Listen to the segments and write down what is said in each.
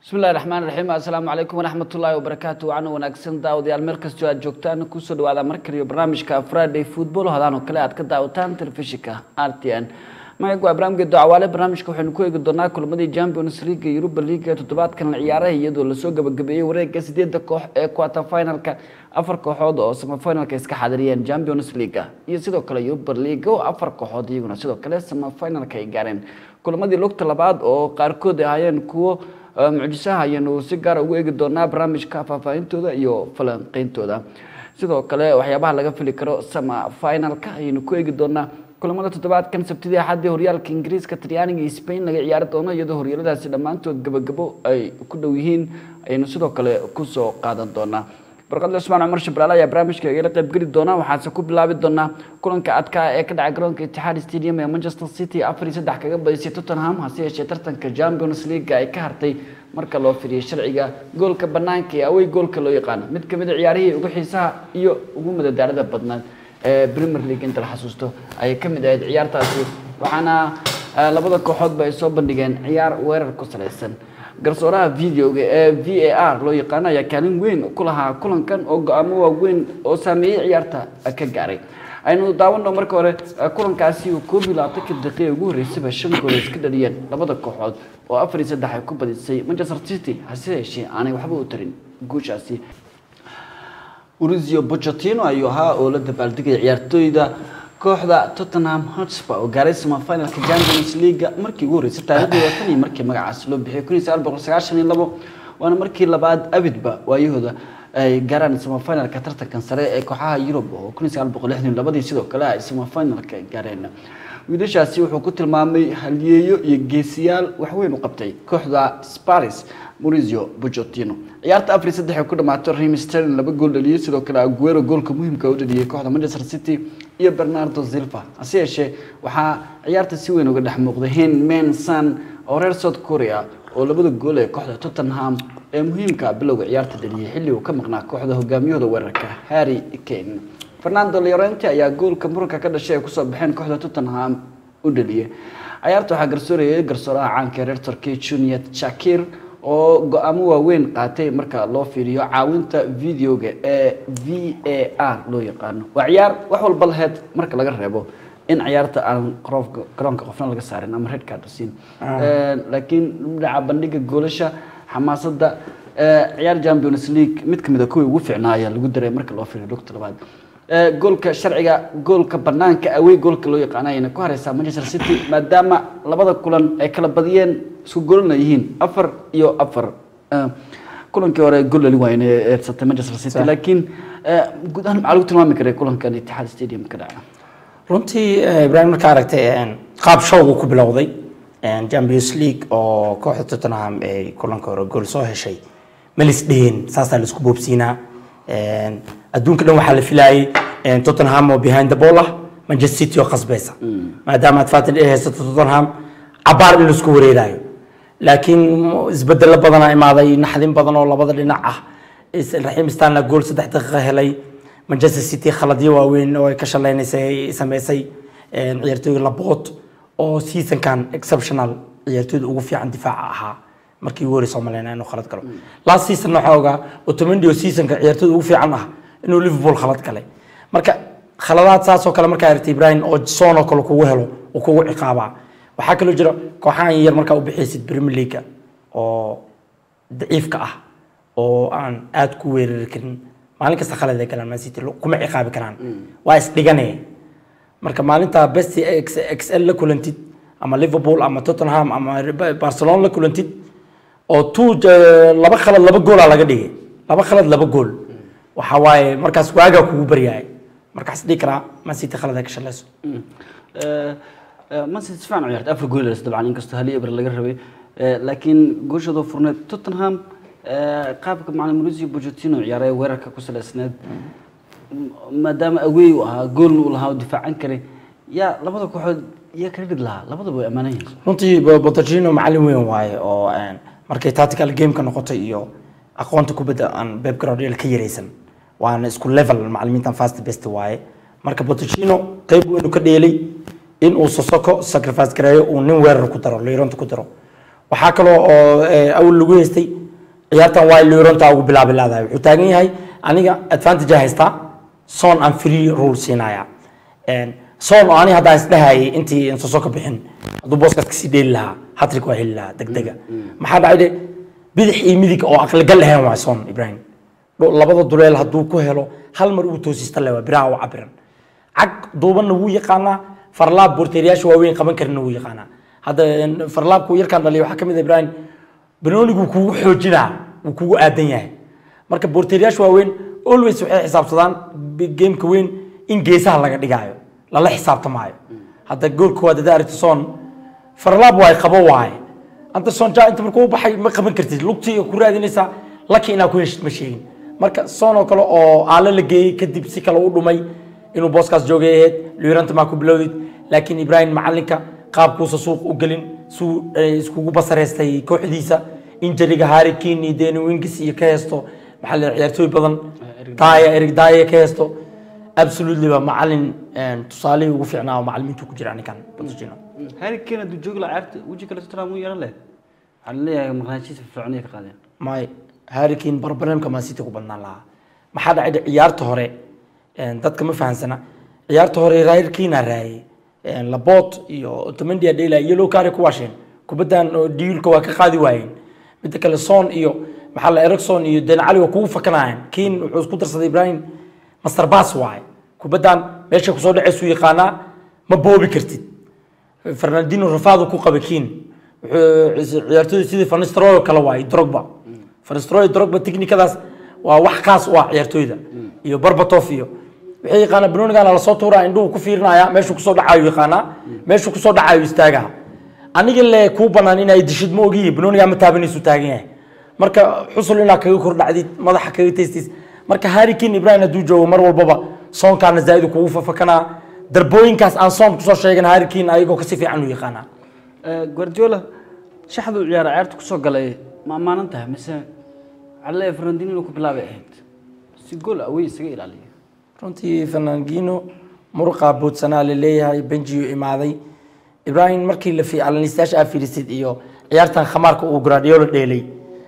بسم الله الرحمن الرحيم السلام عليكم ورحمة الله وبركاته وعنا وناكسن داوديال مركز جواد جوجتان كوسو دوادا مركريو برنامجka Friday Football hadaan oo kale aad ka daawataan telefishinka RTN magacaygu barnaamijka dacwale barnaamijka waxaanu ku eegi doonaa kulmadii Champions League Europa League toddobaadkan ciyaaraha iyadoo la soo gabagabeeyay wareegga 8 koox ee quarter finalka afar kooxood oo semi finalka iska xadiriyeen Champions League iyo sidoo kale Europa League oo afar kooxood iyaguna sidoo kale semi finalka ay gaareen kulmadii lugta labaad oo qaarkood ahaayeen kuwa mucjisaha ayanu si gaar ah ugu eegi doonaa barnaamijka faahfaahintooda iyo falanqeyntooda sidoo kale waxyaabaha laga fili karo sama finalka ayanu ku eegi doonaa kulamada toddobaadkan sabtidii axadii horyaalka Ingiriiska Talyaaniga iyo Spain laga ciyaari doono iyadoo horyaaladaasi dhamaantood gabagabo ay ku dhow yihiin ayanu sidoo kale ku soo qaadan doonaa barqad Usmaan Umar Shabraala ayaa barnaamijka iga qayb gali doona waxaan ku bilaabi doonaa kulanka adka ee ka dhacay garoonka Etihad Stadium ee Manchester City 4-3 kaga badisay Tottenham hase yeeshee tartanka Champions League ay ka hartay marka loo fiiriyo sharciga goolka banaanka ee away goolka loo yaqaan mid kamid ah ciyaarihii ugu xiisaha iyo ugu madadaalada badnaan ee Premier League inta la xasuusto ay kamid ahayd ciyaartaasi waxaana labada kooxood ay soo bandhigeen ciyaar weerar ku saleysan garsooraha videoga ee VAR loo yaqaan ayaa kaalin weyn ku lahaa kulankan oo go'aamo waaweyn oo saameeyay ciyaarta ka gaaray aynu daawano marka hore kulankaasi uu 12 daqiiqo ugu horeysay 5 gool iska dhaliyeen labada kooxood oo 4-3 ay ku badisay Manchester City hase yeeshee aanay waxba u tarin guushaasi Mauricio Pochettino ayuu ahaa oo la dabaaldegay ciyaartooyda kooxda Tottenham Hotspur oo gaaray semi-finalka Champions League markii ugu horeysay taariikhdooda tan iyo markii magacaas loo bixiyay 1992 waana markii labaad abidba waayahooda ay gaaraan semi-finalka tartankan sare ee kooxaha Europe oo 1962 sidoo kale ay semi-finalka gaareen wiilashaasi wuxuu ku tilmaamay halyeeyo iyo geesiyaal wax weyn u qabtay kooxda Spurs Mauricio Pochettino ciyaarta 4-3 ay ku dhamaatay Raheem Sterling laba gool dhaliyay sidoo kale Aguero goolka muhiimka u dhaliyay kooxda Manchester City iyo Bernardo Silva hase yeeshee waxaa ciyaarta si weyn uga dhex muuqday Heung-min Son oo reer South Korea oo labada gool ee kooxda Tottenham ee muhiimka bilowga ciyaarta dhaliyay xilli uu ka maqnaa kooxda hogaamiyahooda weerarka Harry Kane Fernando Llorente ayaa goolka muranka ka dhashay ee ku soo baxeen kooxda Tottenham u dhaliyay ciyaarta waxaa garsooreeyay garsooraha caanka reer Turkey Cüneyt Çakır oo go'aamo waaweyn qaatay marka loo fiiriyo caawinta videoga ee VAR loo yaqaan waa ciyaar wax walba lahayd marka laga reebo in ciyaarta aan garoonka qofna laga saarin ama red card siin laakiin dhinaca bandhiga goolasha xamaasada ciyaar Champions League mid kamid ah kuwa ugu fiicnaaya lagu daray marka loo fiiriyo lugta labaad goolka sharciga goolka banaanka away goolka loo yaqaanayna ku hareysa Manchester City maadaama labada kulan ay kala badiyeen isku goolna yihiin 4-4 kulankii hore gool la waayeen ee satay Manchester City laakiin guud ahaan maxaa lagu tilmaami karay kulankan Etihad Stadium ka dhacay runtii Ibrahim marka aragtay qaab showgu ku bilowday Champions League oo kooxda Tottenham ay kulanka hore gool soo heshay Melisdeen saasa la isku boobsiinaa adduunka dhan waxa la filayay Tottenham oo behind the ball Manchester City oo qasbaysa maadaama Tottenham ay haysato Tottenham cabaar in isku wareerayo laakiin isbedel badan ay imaaday naxdin badan oo labada dhinac ah Raheem Sterling gool 3 daqiiqo helay Manchester City khaladiyo waaweyn oo ay ka shaqeynayay sameysay ciyaartooyga Laporte oo season kan exceptional ciyaartooyda ugu fiican difaaca ahaa markii uu horeysay Soomaaliya inuu khalad galo last season waxooga Otamendi oo season ka ciyaartooyda ugu fiican ah inuu Liverpool khalad galay marka khaladaad saas oo kale marka aragtay Ibrahim oo Son oo kale kugu helo oo kugu ciqaaba waxa kale jira kooxahan yar marka u bixiyay Premier League oo daciifka ah oo aan aad ku weerari karin maalin kasta khalad ay galaan Man City kuma ciqaabi karaan waa is dhiganay marka maalinta best XL la kulantid ama Liverpool ama Tottenham ama Barcelona la kulantid oo laba khalad laba gool laga dhigay laba khalad laba gool waxa waaye markaas waaga kugu baryaay markaas dhikra Man City khalad ay ka shalayso Man City faan ciyaarta afar gool dabcan inkastoo hal eber laga rabay laakiin gooshooda furneed Tottenham qaabka macallin Mauricio Pochettino ciyaaray weerarka ku saleysneed maadaama away uu ahaa gool uu lahaa difaacan karay yaa labada kooxood yaa kala dhig lahaa labadaba way amaanayeen runtii Pochettino macallin weyn waaye oo markay tactical game ka noqotay iyo aqoonta kubadda aan Pep Guardiola ka yareysan waana isku level macallimiintan fast best waaye marka Pochettino qayb weyn uu ka dheelay in uu Sissoko sacrifice gareeyo uu nin weerar ku daro Llorente ku daro waxa kale oo awal lagu heystay ciyaartan waa liironta ugu bilaabi laadahay wuxuu taagan yahay aniga advantage haystaa son and free rule siinaya son oo ani hadda isdhahay intii inta soo ka bixin hadduu booskaas kasii dheeli lahaa hatrik waa heli lahaa degdega maxaa dhacay bidix iyo midig oo aqli gal ahayn waa son Ibrahim labada duleel hadduu ku helo hal mar uu toosista leeyahay biraha oo cabiran cag duubanna wuu yaqaanaa farlaab borteeriyaasha waaweyn qaban karina wuu yaqaanaa hadda farlaabku yarkaan dhaliyo waxaa ka mid ah Ibrahim banoonigu kugu xoojinaa uu kugu aadan yahay marka borteeriyaasha waaweyn always waxay xisaabsadaan gameka weyn in geesaha laga dhigaayo lala xisaabtamaayo hadda goolku waa dada aragtison farlaab way qabo waay anta son jaa inta markuu baxay ma qaban kartid lugtii ku raadinaysa laki inaa ku heshid ma sheegin marka son oo kale oo aala la geeyay kadib si kale u dhumay inuu booskaas joogeeyay liiranta ma ku bilowdid laakiin Ibrahim macalinka qaabkuusa suuq u galin suu iskugu basareystay kooxdiisa injariga Harry Kane iyo Danny Wings iyo ka heesto maxal ciyaartooy badan Eric Dyer ka heesto absolutely ba macalin tusaale ugu fiicnaa oo macalimiintu ku jiraan kan Pochettino Harry Kane du joog la ciyaarta waji kala Tottenham yar leh hal leeyahay marnaashiisa fircooniga ka qaadeen may Harry Kane barbarnaamka Man City ku badnaan lahaa maxaa dhacay ciyaarta hore dadka ma fahansana ciyaarta hore Harry Kane raayay Laporte iyo Otamendi Adela yellow card ku waasheen kubadan diilka waa ka qaadi waayeen mid kale Son iyo maxal Erikson iyo Dele Alli waa ku fakanayeen Kane wuxuu isku darsaday Ibrahim master pass waay kubadan meesha ku soo dhacaysu yaqaana ma boobi kartid Fernandinho rafaadu ku qaba Kane wuxuu ciyaartooyda sidii Van Nistelrooy kala waay Drogba Van Nistelrooy Drogba technicadaas waa wax kaas waa ciyaartooyda iyo Berbatov iyo wixii yaqaana banoonigan la soo tuuraa indhuhu ku fiirinaya meesha ku soo dhacayo yaqaana meesha ku soo dhacayo istaaga aniga le ku banaan inay dishid ma ogiye banooniga ma taabanaysu taagan yahay marka xusul ina kaga kor dhacdid madaxa kaga teestis marka Harry Kane Ibrahim haduu joogo mar walbaba soonkaana zaid ku fafakana darbooyinkaas aan soom ku soo sheegan Harry Kane ayagoo ka si fiican u yaqaana Guardiola shaxdu ciyaarta ku soo galay ma amaanantahay mise alle Fernandinho ku bilaabay ahayd si gool away isaga ilaaliyo runtii Fernandinho muruqa bootsana leeyahay Benjiyo imaaday Ibrahim markii la fiican listash afirisid iyo ciyaartan khamaarka uu Guardiola dheelay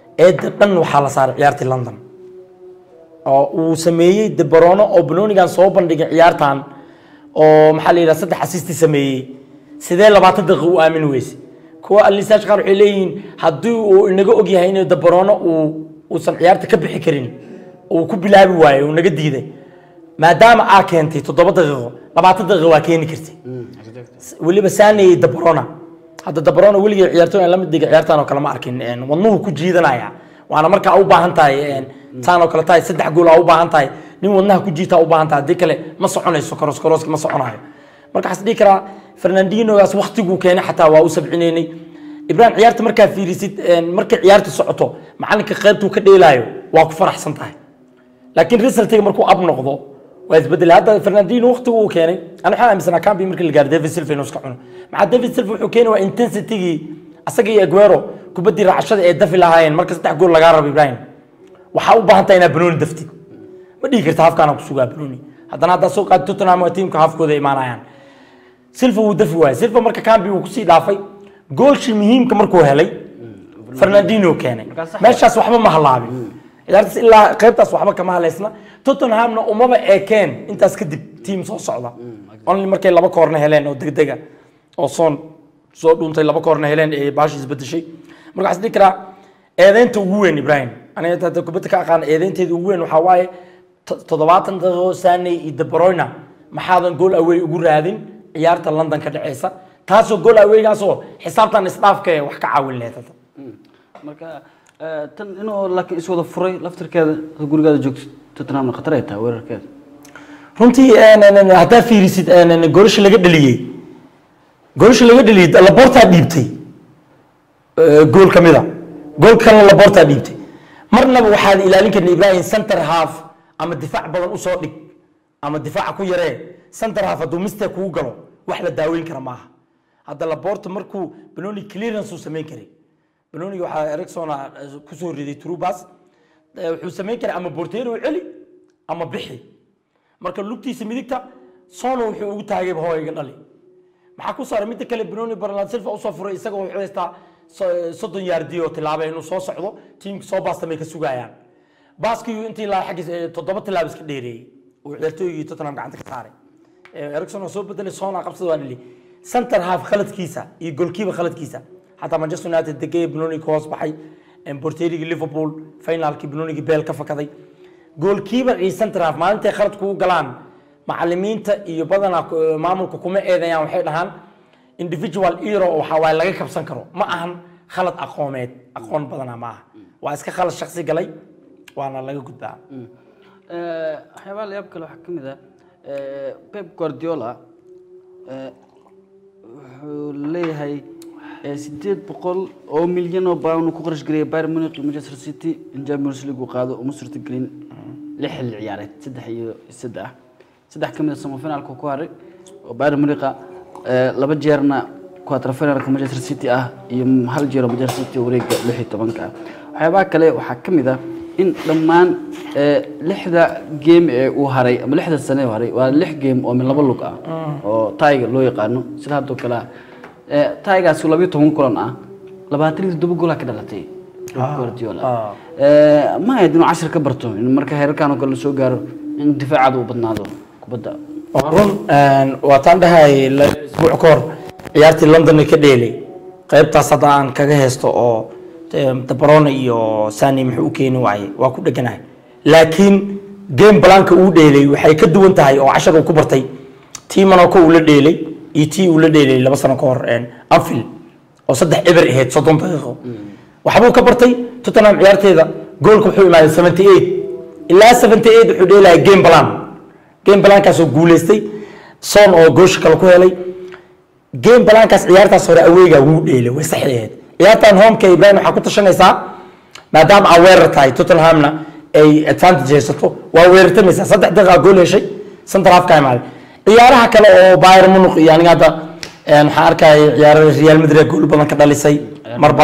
dhan waxa la saaray ciyaartii London oo uu sameeyay De Bruyne oo banoonigan soo bandhigay ciyaartan oo maxaa la yiraahdaa saddex assist sameeyay sidee 20 daqiiqo u aamin weysay kuwa listash qaar waxay leeyihiin haddii uu inaga og yahay in De Bruyne uu san ciyaarta ka bixi karin oo ku bilaabi waayo uu naga diiday maadaama aa keentay 7 daqiiqo 20 daqiiqo waa keeni kartay waliba saanay De Bruyne hadda De Bruyne waliga ciyaartooy la mid dhiga ciyaartan oo kale ma arkin wadnuhu ku jiidanaya waana marka u baahan tahay taan oo kale tahay 3 gool u baahan tahay nin wadnaha ku jiita u baahan tahay kale ma soconayso koroska ma soconayo marka xasdii kara Fernandinho gaas waqtigu keenay xataa waa u sabcineynay Ibrahim ciyaarta marka fiirisid marka ciyaarta socoto macalinka qaybtu ka dheelaayo waa ku faraxsan tahay laakiin resultiga markuu ab noqdo واسبدل هذا فرناندينو وقته وكاني انا حامل سنه كان بيمرك اللي قال ديفيد سيلفا نسك عنه مع ديفيد سيلفا وحو كاني وانتنسيتي اسقي اجويرو كبدي رعشده اي دفي لهاين مركز 3 جول laga rab Ibrahim waxa u baahan tahay ina banooni daftid ma dhigi kartaa hafkaana ku sugaa banooni hadana hada soo qaad Tottenham oo teamka hafkooda imaanayaan Silva uu dafi waay Silva marka kambi uu ku sii dhaafay goolshi muhiimka markuu helay Fernandinho keenay meeshaas waxba ma halaabin ciyaartaas ilaa qaybtaas waxba kama haleysna Tottenhamna umaba eekeen intaas kadib team soo socda only markay laba koorna heleen oo degdega oo son soo dhuntay laba koorna heleen ee baash isbedeshay markaas dikra eedeynta ugu weyn Ibrahim aniga inta kubadda ka aqaan eedeynteedu ugu weyn waxa waaye 70 daqiiqo saanay iyo De Bruyne maxaadan gool away ugu raadin ciyaarta London ka dhaceysa taasoo gool awaygaasoo xisaabtan isdhaafka wax ka caawin leedahay marka tan inuu laakiin iswada furay laftirkeeda gurigaada joogto Tottenham khatar ay tahay weerarkeeda runtii hada fiirisid goolasha laga dhaliyay Laporte dhiibtay gool kamida gool kan Laporte dhiibtay marnaba waxaad ilaalin karnaa Ibrahim center half ama difaac badan u soo dhig ama difaac ku yaree center half haduu mistake ku galo wax la daaweyn kara maaha hada Laporte markuu banooni clearance uu sameyn karay banooni waxa Erikson ku soo riday Trubas wuxuu sameyn karaa ama Porteiro celi ama bixi marka lugtiisa midigta Sono wuxuu ugu taagay hooyga dhali maxaa ku saaray mid kale Bruno Bernardo Silva oo soo furay isaga oo xeesta soddon yaardiyo tilaabay inuu soo socdo tiimka soo baastamay ka sugayaan baaskii intii la xaqiis 7 tilaab iska dheereeyay oo ciyaartooygii Tottenham gacanta ka saaray Erikson oo soo bedelay Sona qabsada waa dhili center half khaladkiisa iyo goalkeeper khaladkiisa hatta Manchester United degay Benoni Cross baxay porterigi Liverpool finalkii Benoni Bell ka fakaday goalkeeper iyo center half maalinta khalad ku galaan macallimiinta iyo badana maamulka kuma eedayaan waxay dhahaan individual error waxa way laga kabsan karo ma ahan khalad aqoomeed aqoon badana ma aha waa iska khalad shakhsi galay waana laga gudbaa waxyaabaa la yaab kale waxaa ka mid ah Pep Guardiola wuxuu leeyahay 800 oo milyan oo pound ku qarash gareeyay Bayern Munich iyo Manchester City in Champions League uu qaado uma suurtagelin 6 xilli ciyaareed 3 iyo 3 saddex kamid ah semifinalka ku haray oo Bayern Munich laba jeerna quarter finalka Manchester City ah iyo hal jeer oo Manchester City wareegga 16 waxyaabaa kale waxaa ka mid ah in dhammaan 6 game ee uu haray ama 6 sano haray waa 6 game oo min laba lug ah oo Tiger loo yaqaano sida hadoo kale Tiger 12 kulan ah 27 gool ka dhalatay Guardiola ma ayadino 10 ka barto in marka heerkan oo kale soo gaaro in difaacadu u badnaado kubadda run waa tan dhahay isbuuc ka hor ciyaartii London ka dheelay qaybtaas hadda aan kaga heesto oo De Bruyne iyo Sané muxuu keenay waa ku dhaganahay laakiin game blanka uu dheelay waxay ka duwan tahay oo 10 uu ku bartay tiimana ko uu la dheelay uu la dheelay 2 sano ka hor Anfield oo 3 eber ahayd 30 daqiiqo waxbuu ka bartay Tottenham ciyaarteeda goolku wuxuu imaaday 78 ilaa 78 wuxuu dheelay game blankaas oo guuleystay Son oo goosh kale ku helay game blankaas ciyaartaas hore aweega uu dheelay way saxeeyay ciyaartan home-ka Ibrahim waxa ku tashanaysaa maadaama ay weerar tahay Tottenhamna ay advantage haysato waa weerartamaysaa 3 daqiiqo gool heshay center half ka imaaday ciyaaraha kale oo Bayern Munich yani hadda waxa arkay ciyaarada Real Madrid gool badan ka dhalisay mar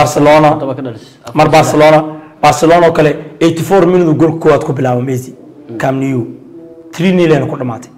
Barcelona oo kale 84 minute gool koowaad ku bilaabay Messi Camp Nou 3-0 ku dhamaatay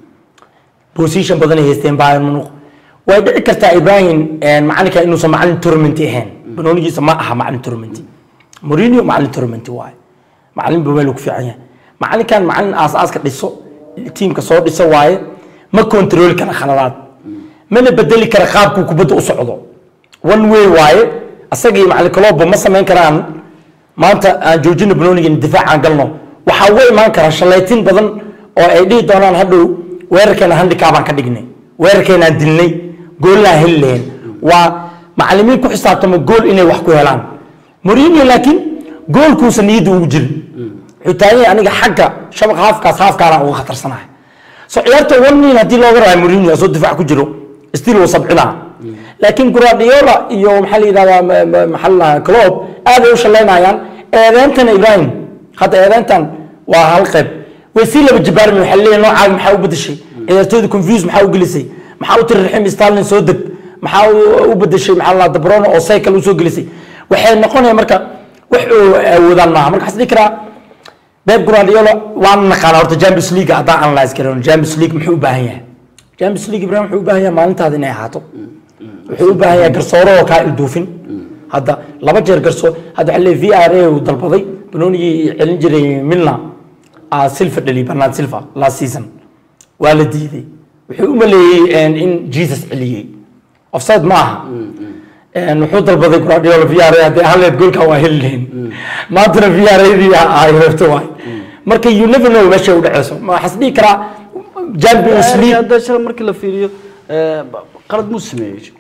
position badan ay haysteen Bayern Munich way dhici kartaa Ibrahim macalinka inuu macalin tournament ahaan banoonigiisa ma aha macalin tournament Mourinho macalin tournament waay macalin buu ku fiican yahay macalinkan macalin aasaaska dhiso teamka soo dhiso waaye ma control kara khaladaad mana bedeli kara qaabku kubadda u socdo one way waaye asagii macalin Klopp ma sameyn karaan maanta aan joojino banooniga difaacan galno waxa way iman kara shalaytin badan oo ay dhigi doonaan hadhow weerarkeena handicap aan ka dhignay weerarkeena aan dilnay gool la heleen waa macallimiin ku xisaabtamo gool inay wax ku helaan Mourinho laakiin goolku saniyadu ugu jirin xutaayay aniga xagga shabaq haafkaana ugu khatarsanahay soo ciyaarta 1-0 hadii looga raayo Mourinho soo difaac ku jiro still uu sabcina laakiin Guardiola iyo maxal yiraahdaa maxalla Klopp aad ay u shaleynayaan eedeyntan Ibrahim hadda eedeyntan waa hal qayb wasiil laba jibaar min xalliye nooca maxaa u bedeshay ciyaartooyda confuse maxaa u gelisay maxaa u tirixim Sterling soo deg maxaa u bedeshay maxalla De Bruyne oo cycle u soo gelisay waxay noqonay marka wuxuu awoodaan marka xasdi kara Pep Guardiola waan naqaan horta Champions League adaa analyze karoon Champions League muxuu u baahan yahay Champions League Ibrahim wuxuu u baahan yahay maalintaada inay ahaato wuxuu u baahan yahay garsooro oo ka ilduufin hadda laba jeer garso hadda xilli VAR uu dalbaday banoonigi celin jiray Milna Silva dhali Bernard Silva last season waa la diiday wuxuu u maleeyay in Jesus celiyay offside ma aha wuxuu dalbaday Guardiola VAR hadda haleed goolka waa heleen maanta VAR-yadii ay rabto waay marka you never know meesha u dhacayso ma xasdi kara Champions League hadda shal markii la fiiriyo qalad musmeeyay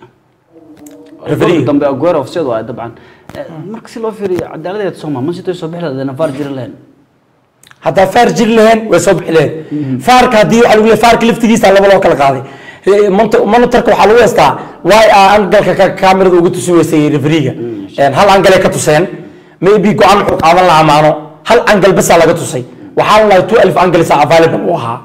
referee dambe Aguero offside waa dabcan marka si loo fiiriyo cadaaladda Soomaa man sitay soo bixilada VAR jir leen hadda VAR jir leen way soo bixleen VAR-ka hadii waxa lagu leeyahay VAR-ka laftigiisa laba loo kala qaaday monitorka waxa lagu heestaa way angalka kamerada ugu tusiweysay referee-ga hal angal ay ka tuseen maybe go'aan wuxuu qaadan lahaa maano hal angal bas laga tusay waxa la 12 angles available u ahaa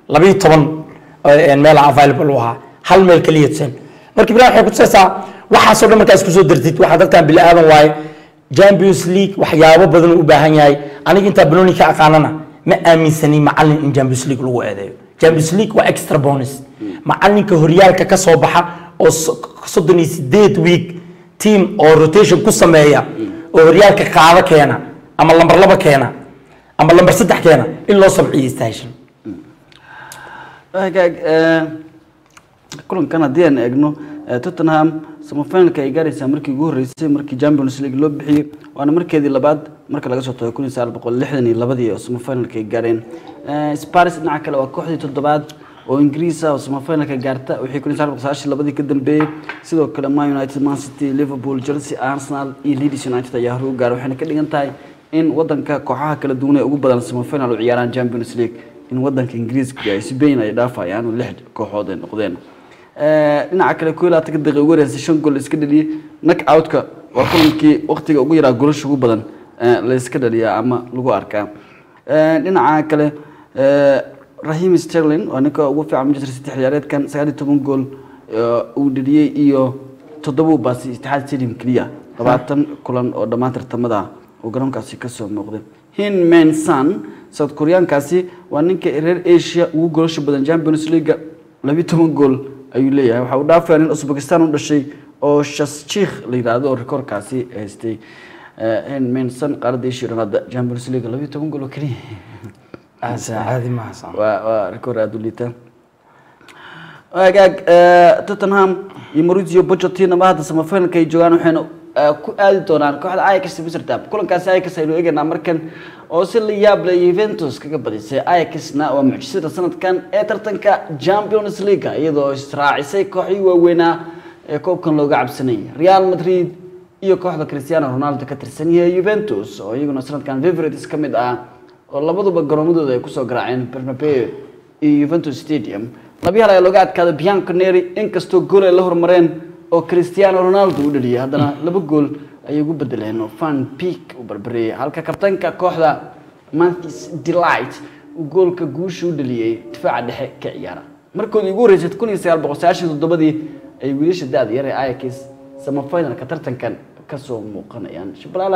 12 meel available u ahaa hal meel kaliya tuseen marka Ibrahim waxa ku tusaysaa waxa soo dhamarka isku soo dirtid waxa dadkan bil aadan waay Champions League waxyaabo badan u baahan yahay aniga inta banooni ka aqaanana ma aaminsani macallin in Champions League lagu eedeeyo Champions League waa extra bonus macalinka horyaalka ka soo baxa oo 38 week team oo rotation ku sameeya oo horyaalka qaado keena ama lambar 2 keena ama lambar 3 keena in loo sabciyo station kulankan haddii aan eegno Tottenham semifinalka ay gaaraysaa markii ugu horeysay markii Champions League loo bixiyay waana markeedii labaad marka laga soo tago 1962 oo semifinalka ay gaareen Spurs dhinaca kale waa kooxdii toddobaad oo Ingiriis ah oo semifinalka gaarta wixii 1992 ka dambeeyay sidoo kale Man United, Man City, Liverpool, Chelsea, Arsenal iyo Leeds United ayaa hore u gaaray waxayna ka dhigan tahay in wadanka kooxaha kala duwan ee ugu badan semifinal u ciyaaraan Champions League in wadanka Ingiriiska ay Spain ay dhaafayaan oo 6 kooxood ay noqdeen dhinaca kale ku ilaata daqiiqo ugu horeysay 5 gool iska dhaliyay knock out-ka waa kulankii waqtiga ugu yaraa goolasha ugu badan la iska dhaliyaa ama lagu arkaa dhinaca kale Raheem Sterling waa ninka ugu fiican Manchester City xiyaareedkan 19 gool uu dhaliyay iyo 7 baas Etihad Stadium kaliya 20 kulan oo dhammaan tartamada oo garoonkaasi ka soo muuqday Heung-min Son South Korean-kaasi waa ninka reer Asia ugu goolasha badan Champions League 12 gool ayuu leeyahay waxa uu dhaafay in Uzbekistan u dhashay oo Shashikh la yiraahdo oo rekoorkaasi haystay Heung-min Son qaarada Asia Ronaldo Champions League 12 gool oo kaliya عادي ما حصل وريكورد أدوليته توتنهام يمريزيو بوتشيتينو ما هذا سمفين كي جوانو حين aadi doonaan kooxda Ajax Amsterdam kulankaas Ajax ay loo eeganaa markan oo si la yaab leh Juventus kaga badisay Ajaxna waa mucjisada sanadkan ee tartanka Champions League iyadoo israacisay kooxii waaweynaa ee koobkan looga cabsanay Real Madrid iyo kooxda Cristiano Ronaldo ka tirsan yahay Juventus oo iyaguna sanadkan favorites ka mid ah oo labaduba garoomadooda ay ku soo garaaceen Bernabeu iyo Juventus Stadium labiyaha ayaa looga adkaaday Bianconeri inkastoo gool ay la hormareen oo Cristiano Ronaldo u dhaliyay haddana 2 gool ay ugu bedeleen oo Van Beek u barbariyay halka kabtanka kooxda Memphis Delight uu goolka guusha u dhaliyay difaaca dhexe ka ciyaara markoodii ugu horeysay 1997 ay wiilasha da'da yar ee Ajax semifinalka tartankan ka soo muuqanayaan Shabalala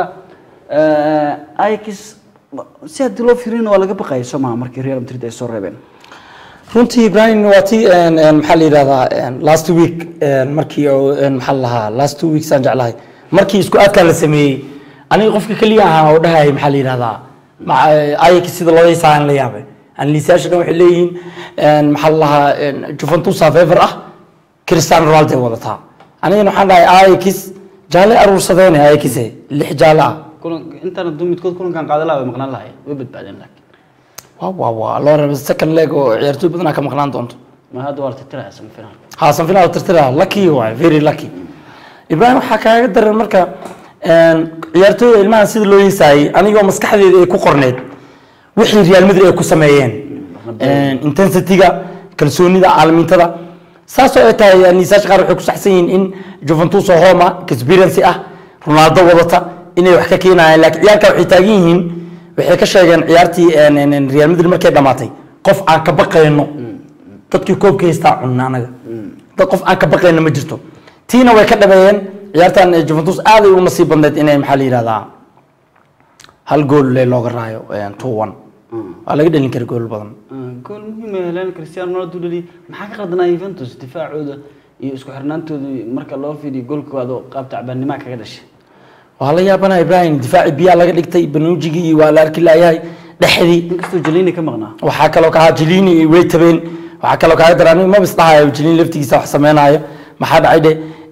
Ajax si hadii loo fiirino waa laga baqay Soomaa markii Real Madrid ay soo reebeen runtii Ibrahim waati maxaa la yiraahdaa last week markii maxaa lahaa last 2 weeks aan jeclahay markii isku aadka la sameeyay aniga qofka kaliya ahaa oo dhahay maxaa la yiraahdaa Ajax sida loo yeesaan la yaabay aan liisaashada waxay leeyihiin maxaa lahaa Juventus favor ah Cristiano Ronaldo wadataa aniga waxaan dhahay Ajax jaale aruursadeen Ajax 6 jaale ah intaan dumidkood kulankan qaadala way maqnaan lahayd way badbaadeen laakiin waa loo rabay second leg oo ciyaartoy badan ka maqnaan doonto ma hadda waa tirtiraa semifinal semifinal tirtiraa lucky waa very lucky Ibrahim waxa kaaga daran marka ciyaartoy ilmaha sida loo yeesay anigoo maskaxdeeda ay ku qorneed wixii Real Madrid ay ku sameeyeen intensity-ga kalsoonida caalamiintada saasoo ay tahay niisaash qaar waxay ku saxsan yihiin in Juventus oo homa experience ah Ronaldo wadata inay wax ka keenayaan laakiin ciyaarka waxay taagan yihiin waxay ka sheegeen ciyaartii Real Madrid markay dhamaatay qof aan ka baqayno dadkii koobka heystaa cunna anaga dad qof aan ka baqayno ma jirto tiina way ka dhabeeyeen ciyaartan Juventus aad ay u nasiib badneed inay maxaa la yiraahdaa hal gool looga raayo 2-1 waa laga dhalin karaa gool badan gool muhiim ah heleen Cristiano Ronaldo dhali maxaa ka qadnaa Juventus difaacooda iyo isku xirnaantooda marka loo fiiriyo goolkooda qaab tacbaannimo kaga dhashay waa la yaabana Ibrahim difaaci biya laga dhigtay Banuujigi iyo waa la arki laayahay dhaxdii inkastoo Jelini ka maqnaa waxa kale oo ka Jelini way tabeen waxa kale oo ka daraan ma bisdahayo Jelini laftigiisa wax sameeynayo maxaa dhacay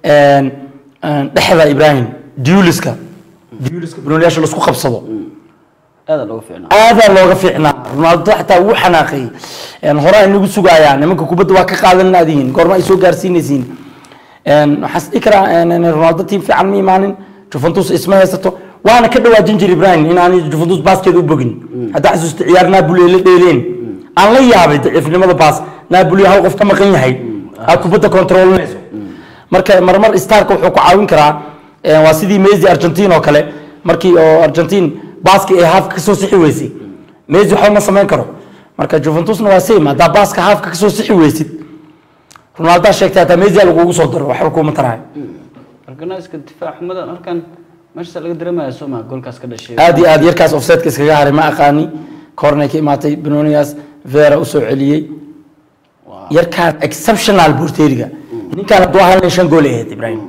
dhaxda Ibrahim dueliska Banuujigi la isku qabsado aad looga fiicnaa Ronaldo xataa uu xanaaqay hore inagu sugayaan nimanka kubadda waa ka qaadanayeen goorma ay soo gaarsiinaysiin waxaas ikra Ronaldo team fiican ma imaanin Juventus isma haysato waana ka dhawaajin jiray Ibrahim in aan Juventus basket u bogin hada xasuusta ciyaar Napoli la dheeleen aan la yaabay daciifnimada baas Napoli hal qof ka maqan yahay kubadda controlnayso marka marmar starka wuxuu ku caawin karaa waa sidii Messi Argentina oo kale markii oo Argentina basket ay half ka soo sixi weysay Messi waxa ma sameyn karo marka Juventusna waa same hada basket half ka soo sixi weysid Ronaldo sheegtay ta Messi lagu soo daro wax ku ma taraay organiska difaac xumada halkan meesha laga dareemayo Soomaa goolkaas ka dhashay aad yarkaas offside-ka iskaga haray ma aqaani corner ka imaatay Benonias Vera u soo celiyay yarkaan exceptional porteriga ninkaan doo hal shan gool ahayd Ibrahim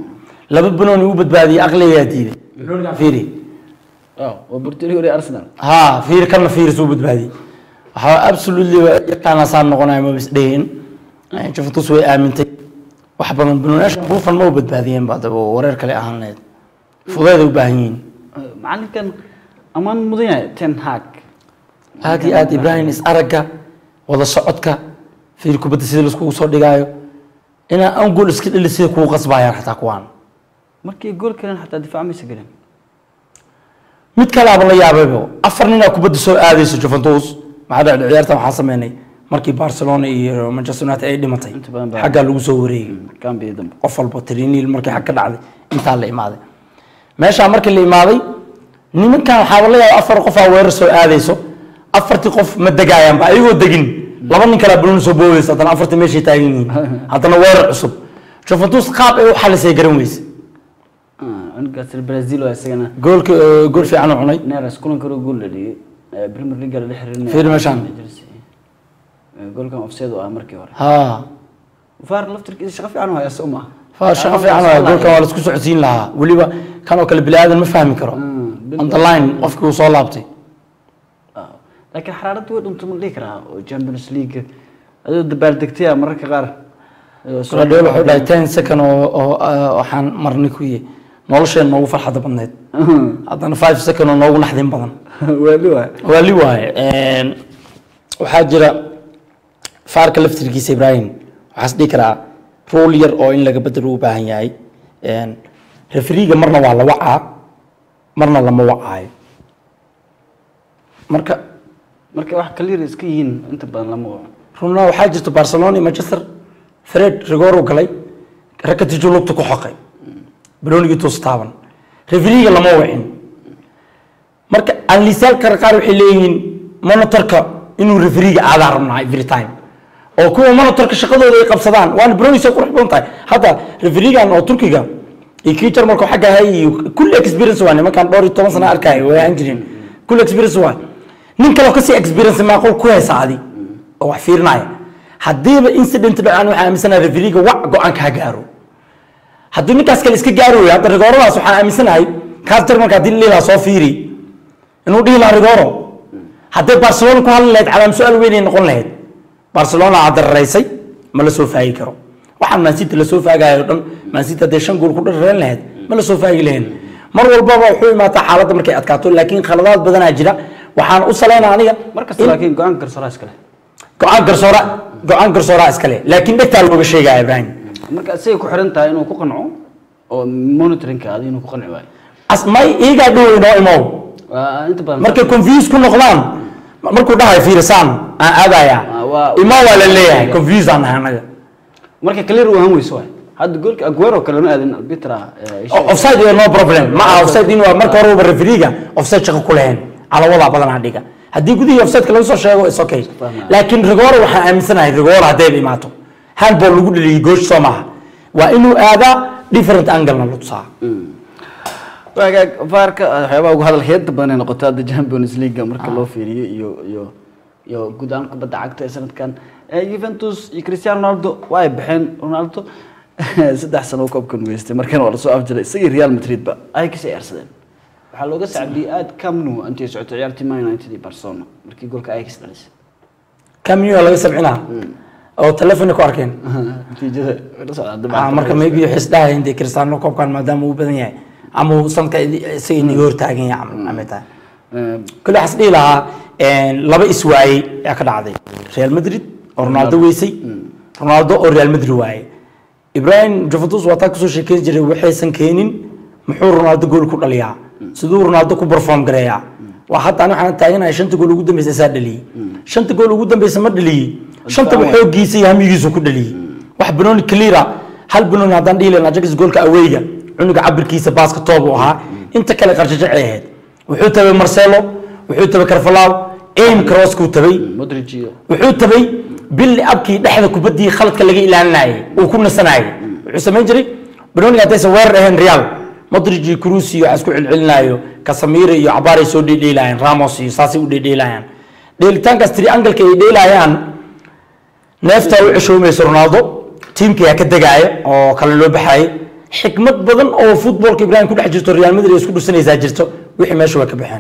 laba banooni u badbaadiyay aqliyaa diiday banoonigan fiiri وبرتلي أرسنال ها فير كنا فير سو بدبادي ها absolutely يكان صار نقولنا ما بس دين يعني شوف تسوي آمنتي وحبا من بنوناش بوفن مو بدباديين بعد ورير كلي أهلنا فضيل وباهين معلم كان أمان مضيع تن هاك إبراهيم إس أرجع ولا صعدك في الكوبة تسيل سكو صار دقايق أنا أقول سكت اللي سيكو غصب عيار حتى أكوان مركي يقول كلام حتى دفاع مسجلين mid kale aba la yaabay afar nin ku bad soo aadayso Juventus macada ciyaarta waxa sameeyay markii Barcelona iyo Manchester United ay dhimatay xagga lagu soo wareegay kan biidam qof walba tiriinil markii xag ka dhacday inta la imaaday meesha markii la imaaday nimankan waxa la yaabay afar qof oo weerar soo aadayso afartii qof ma dagaayaan ba ayagoo dagin laba nin kala Bruno soo boodaysa haddana afartii meeshii taagan yihiin haddana weerar cusub Juventus qaab ay u xalisay garan weys عندك البرازيل واسجنا جول في عنو عني ناس كلهم كانوا جول لي بريمير ليج اللي حرنا فين مشان جول كان اوفسايد وامريكا ورا ها وفار لفترك اذا شغف عنه يا سوما فار شغف عنه جول كان ولا اسكو سعودين لها وليبا كانوا كل بلاد ما فاهمين كرو اون ذا لاين قفك وصو لابتي لكن حرارته ود انتم ليك راه جامبيونز ليج هذا دبال دكتيا مركا قار سو دول وحو 10 سكن waxaan marnay ku yee nolosheen noogu farxad badneed haddana 5 second oo noogu naxdin badan wali waay waxa jira faarka laftirkiisa Ibrahim waxa isdii kara role yar oo in laga bedelo u baahan yahay refereega marna waa la wacaa marna lama wacaayo marka wax clear iska yihiin inta badan lama waco runna waxa jirta Barcelona Manchester Fred Rigoro galay rakati julubta ku xoqay برونيجي توستابن ريفريغا لما وعين marka aan liisal qaar waxay leeyihiin monitorka inuu refereega aadaarna every time oo kuwa monitorka shaqadooda ay qabsadaan waan Broniso qurux badan tahay hada refereegan oo Turkiga iyo kiitar markuu xagga hay kull experience waan markaan dhowr 10 sano arkay way aan jirin kull experience waan nin kale ka sii experience ma qol ku haysaadi oo wax fiirnay hadiiba incident dhacaan waxa aaminsanaa refereega wax go'aan ka gaaro haddii ninkaas kale iska gaaro hadda Rigorodaas waxaan aaminsanahay kaastar marka dil leela soo fiiri inuu dhigi la Rigoro haddii Barcelona ku hal leed calaam su'aal weyn noqon lahayd Barcelona adarreysay ma la soo faagi karo waxaan Man City la soo faagayo dhan Man City hadii 5 gool ku dhareen lahayd ma la soo faagi lahayn mar walba wuxuu imaataa xaaladda markay adkaato laakiin khaladaad badan jira waxaan u saleenaa aniga markaas laakiin go'aan garsoora iskale go'aan garsoora iskale laakiin dhigta looga sheegay Ibrahim marka asay ku xiran tahay inuu ku qanco oo monitoringka aad inuu ku qanci waayo asmay iiga dhaweyno imo inta badan marka confuse ku noqdaan markuu dhahay fiirsan aan aadaya ima wala leeyahay confuse aan anaga marka clear uu han weyso hadda goolka Aguero kale ma aadin arbitra offside no problem ma offside inuu marka hore refereega offside shaqo ku leeyahay ala wada badan adiga hadii gudihii offside kale soo sheego is okay laakiin Rigoro waxa aaminsanahay Rigoro haday imaato handball lagu dhaliyo goosh Soomaa waa inuu aada different angle na lutsaa waaga faarka waxyaabo ugu hadal heed badan noqotay Champions League marka loo fiiriyo iyo guudaan kubadda cagta sanadkan Juventus iyo Cristiano Ronaldo way baxeen Ronaldo 3 sano koobkan weystay markan waa la soo afjiray isagii Real Madrid ba ay ka ciyaarsadeen waxa looga sacbiyay aad Camp Nou intii socotay ciyaartii Man United iyo Barcelona markii goolka ay ka dhalisay Camp Nou laga sabcinaa oo telefoon ku arkeen natiijada la socda marka maybe xisdaha inta Cristiano koobkan maadaama uu badan yahay ama sanadka isagii niga hor taagan yahay amata kala xasdii laha laba iswaay ka dhacday Real Madrid Ronaldo weysay Ronaldo oo Real Madrid waay Ibrahim Juventus wata ku soo sheekay jiray waxaysan keenin muxuu Ronaldo gool ku dhaliyaa sidoo Ronaldo ku perform gareeyaa waxa tan waxaan taaganahay 5 gool ugu dambeysay saa dhaliyay 5 gool ugu dambeysay ma dhaliyay 5 wuxuu giisay hamigiisu ku dhaliyay wax banooni clear hal banooni hadan dhiilayna Ajax goolka awayga cunuga cabirkiisa baaska toob u ahaa inta kale qarjajac ahayd wuxuu tabay Marcelo wuxuu tabay Carvalho aim cross ku tabay Modric wuxuu tabay bil abkii dhexda kubadii khaladka laga ilaalinayay oo ku nasanayay wuxuu sameyn jiray banooniga hadaysan weerar ahayn Real Modric iyo Kroos iyo asku cilcilinayo Casemiro iyo Abaare soo dhidhiilayaan Ramos iyo saasi u dhidhiilayaan dheelitaankaas triangle-ka ay dheelayaan neefta u cishoomayso Ronaldo teamka ka dagaaya oo kala loo baxay xikmad badan oo footballka Ibrahim ku dhex jirto Real Madrid isku dhusanaysaa jirto wixii meesha waa ka baxeen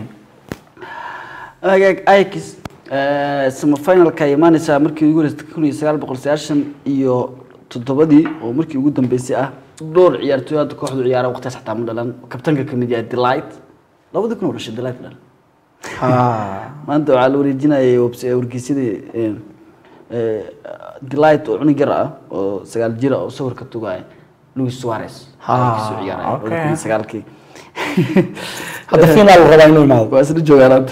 Ajax semifinalka imaanaysa markii ugu horeysay 1997 iyo 7 oo markii ugu dambeysay ah dhowr ciyaartoy hadda kooxdu ciyaara waqtigaas xataa ma dhalan kabtanka kamid yahay Delight 2000 oo dhashay Delight dhalan maanta waxaa la wareejinayay wargeysyada Delight oo cunug yar ah oo 9 jir ah oo sawirka tugay Luis Suarez soo ciyaaray 2009 hadda final rabaa inuu imaado waa isla joogaan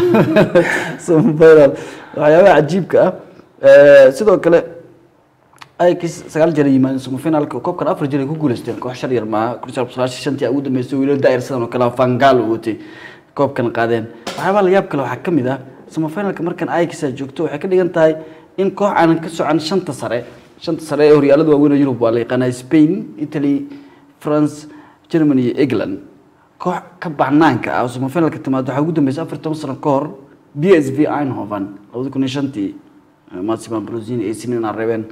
semifinal waxyaabaha cajiibka ah sidoo kale Ajax 9 jeer yimaadeen semifinalka koobkan 4 jeer ku guuleysteen koox shar yar ma 1995 ugu dambeysay wiilal daayir sidan oo kale Van Gaal uu watay koobkan qaadeen waxyaaba la yaab kale waxa kamid ah semifinalka markan Ajax joogto waxay ka dhigan tahay in koox aan ka socon shanta sare ee horyaalada waaweyn ee Yurub waa la yaqaanaa Spain Italy France Germany iyo England koox ka banaanka ah semifinalka timaado waxa ugu dambeysay 14 sano ka hor PSV Eindhoven 2005 Massimo Brozzini ee sinina reeben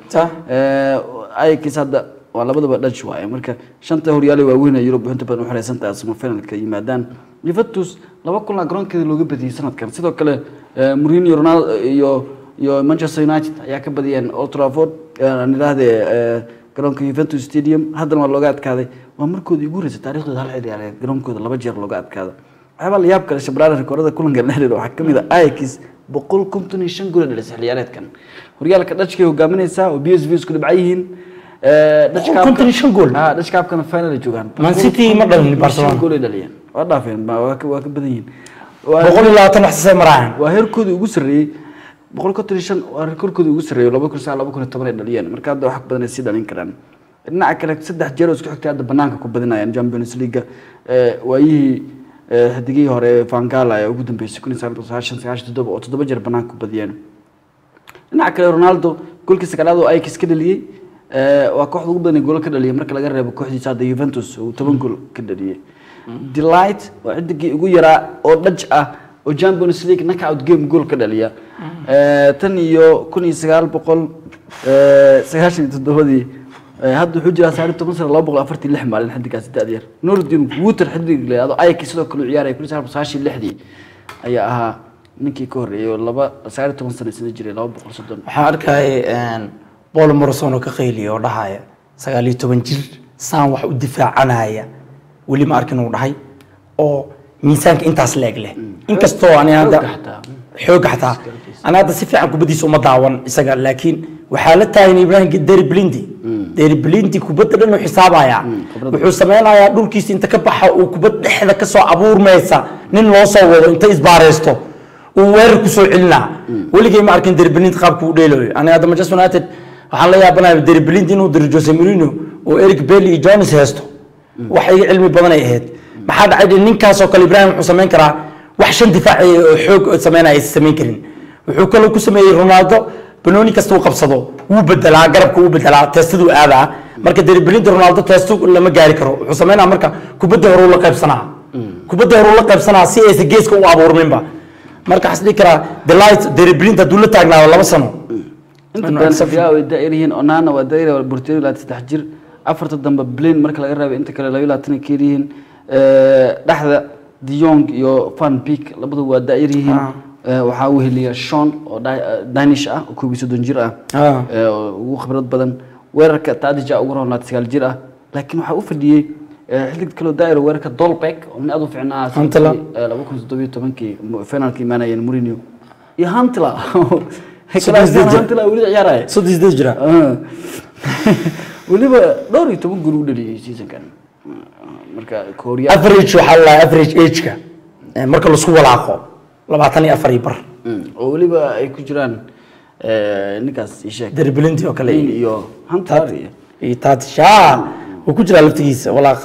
Ajax hadda waa labadaba Dutch waaye marka shanta horyaal waaweyn ee Yurub inta badan u xireysan tahay semifinalka yimaadaan Juventus laba kulan garoonkeeda looga badiyay sanadkan sidoo kale Mourinho Ronaldo iyo Manchester United ayaa ka badiyeen Old Trafford nidaahdee garoonka Juventus Stadium haddana waa looga adkaaday waa markoodii ugu horeysay taariikhdooda hal ciyaareed garoonkooda 2 jeer looga adkaaday waxaa la yaab kale shabraana rikoorada kulanka dhexdeeda waxaa kamid ah Ajax 155 gool dhalisay ciyaareedkan horyaalka Dutchka hogaaminaysa oo PSV isku dhibcayihiin Dutch Cup 55 gool Dutch Cup kana final ay joogaan Man City ma dhalin Barcelona gool dhaliyeen waa dhaafeen waa ka badan yihiin 120 wax soo maraan waa heerkoodii ugu sareeyay 155 waa rekoorkoodii ugu sareeyay 2010 dhaliyeen marka hadda wax badan ay sii dhalin karaan dhinaca kale 3 jeer oo isku xigtay hadda banaanka ku badinayaan Champions League waayihii hadigii hore Van Gaal ay ugu dambeysay 1997 oo 7 jeer banaanka ku badiyeen dhinaca kale Ronaldo goolkiisa kalaad oo Ajax ka dhaliyay waa kooxda ugu badan gool ka dhaliyay marka laga reebo kooxdiisa hadda Juventus oo 10 gool ka dhaliyay Delight waa cidii ugu yaraa oo Dutch ah oo Champions League knockout game gool ka dhaliya tan iyo 1997 hadda wuxuu jiraa 1246 maalin xadigaas daadiyar Nordin Wuter xadiga leeyahay Ajax sidoo kale ciyaaray 1996 ayaa ahaa ninkii ka horeeyay 19 sano jiray 230 waxaan arkay Paul Morrison oo ka qeyliyay oo dhahaya 19 jir saan wax u difaacanaya wali ma arkin uu dhahay oo miisaanka intaas leeg leh inkastoo aan hadda xoog xataa ana hadda si fiican kubadiisa uma daawan isaga laakiin waxa la taagay Ibrahim Derblindi kubadda dhan uu xisaabaya wuxuu sameynayaa dhulkiisa inta ka baxa uu kubad dhexda ka soo abuurmaysa nin loo soo wado inta isbaareesto uu weerar ku soo celinaa waligay ma arkin Derblindi qaabku u dheelayo ana hadda Manchester United waxaan la yaabanahay Derblindi inuu diro Jose Mourinho oo Eric Bailly iyo Jones heesto waxay cilmi badan ay ahayd maxaa dhacay ninkaas oo kale Ibrahim wuxuu sameyn karaa wax shan difaac oo xoog sameynaya sameyn karin wuxuu kale ku sameeyay Ronaldo Benoni kasta uu qabsado wuu bedelaa garabka uu bedelaa teestadu aadaa marka Derblindi Ronaldo teestu lama gaari karo wuxuu sameynaa marka kubadda hore la qaybsanaa si ay geeska u abuurminba marka xasdi kara Delight Derblindi dul la taagnaa 2 sano inta badan safiyaa way daayireen Onana waa daayir Portugal la 3 jir afarta dambe Blaine marka laga reebo inta kale 22 keeriin dhaxda De Jong iyo Van Beek labadu waa daayir yihiin waxa uu heliya Sean oo Danish ah oo 22 jir ah ugu khibrad badan weerarka Tadija ugu roon 9 jir ah laakiin waxa uu fadhiyay xillig kale daayir weerarka Dolbeck oo min aad u fiicnaa 2017 finalkii maanayeen Mourinho iyo Huntelaar Huntelaar wali ciyaaray 3 jira waliba dhowr iyo 10 gool u dhaliyay seasonkan marka Korea average waxa la average age-ka marka la isku walaaqo 24 bar oo waliba ay ku jiraan ninkaas isheeg Derblindi oo kale iyo Huntelaar iyo Tadija oo ku jira laftigiisa walaaq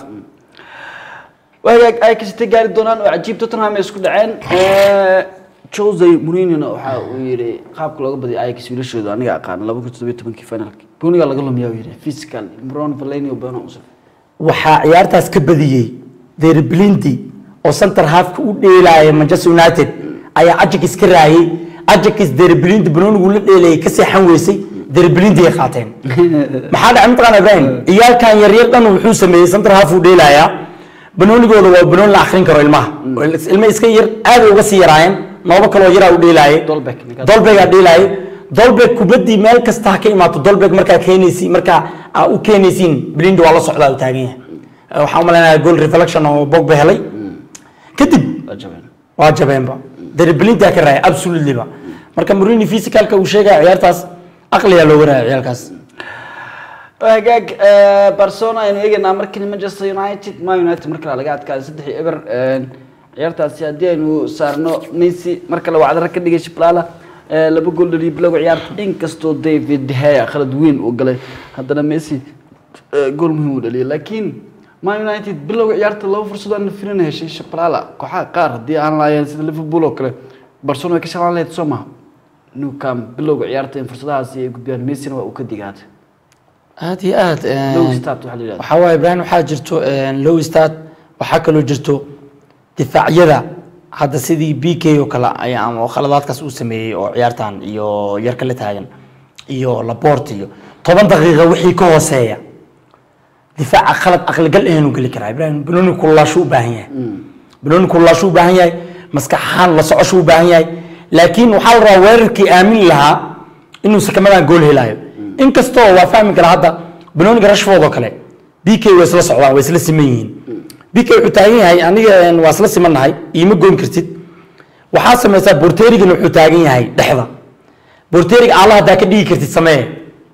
ay ka sii gaari doonaan oo cajiib Tottenham isku dhaceen Jose Mourinho waxa uu yiri qaabka looga badiyay Ajax wiilashooda aniga aqaan 2017 finalki Boniga laga lumiyaa uu yiri physical Bruno Fellaini oo bana usaf waxa ciyaartaas ka badiyay Derblindi oo center half u dheelay Manchester United ayaa Ajax ka raayay Ajax Derblindi Bruno uu la dheelay ka seexan weysay دربلينتي قاتين ما حد عم تقنا إبراهيم إياه كان يريقنا وحوس سمي سنتر هافو ديلايا بنون يقولوا بنون الآخرين كرو الماء يسكير هذا وقصي راين ما بكرو يرا وديلاي دولبك ديلاي دولبك كبدي مال كستحكي ما تدولبك مركا كينيسي مركا أو كينيسين بليندو على صعدة وتاجيه وحاول أنا أقول ريفلكشن أو بوك بهلي كتب واجبين با دربلينتي أكره أبسولي با مركا مريني فيزيكال كوشيجا عيارتاس أقلية لورا عيالكاس هجاج برشلونة إنه يجي نامركن مانشستر يونايتد ما يونايتد مركل على قاعد كان صدق إبر عيارتاس يدي إنه صارنا ميسي مركل وعد ركض يجي شبلاله لبقول لي بلو عيار إن كستو ديفيد هيا خلد وين وقال هذا ميسي جول مهم لي لكن ما يونايتد بلو عيارت الله فرصة أن فينا هالشيء شبلاله كحا قار دي أنا لا ينسى ليفربول وكله برشلونة كشغل عليه تسمع إنه كان بلو عيارتين فرصة هذه يقول ميسي وكديقات هذه لو ستات وحليلات وحواي إبراهيم وحاجرتو لو ستات وحكلو جرتو دفاع يدا هذا سيدي بي كي وكلا أيام وخلادات كاس أسمي أو عيارتان يو يركلت هاين يو لابورتي يو طبعا دقيقة وحي كوسية دفاع خلط أقل قل إنه قل كلا إبراهيم بنوني كلها شو باهية بنوني كلها شو باهية مسك حان لصع شو باهية لكن وحال راوركي آمن لها إنه سكملها نقول هلايو إن كستو وفاهم كلا هذا بنوني قرش فوضى كلا بي كي ويسلا صعوان ويسلا سمين بي كي حتاجين هاي يعني واصل سمن هاي يمجون كرتيد وحاسة مثلا بورتيري إنه حتاجين هاي لحظة بورتيري الله ذاك دي كرتيد سماه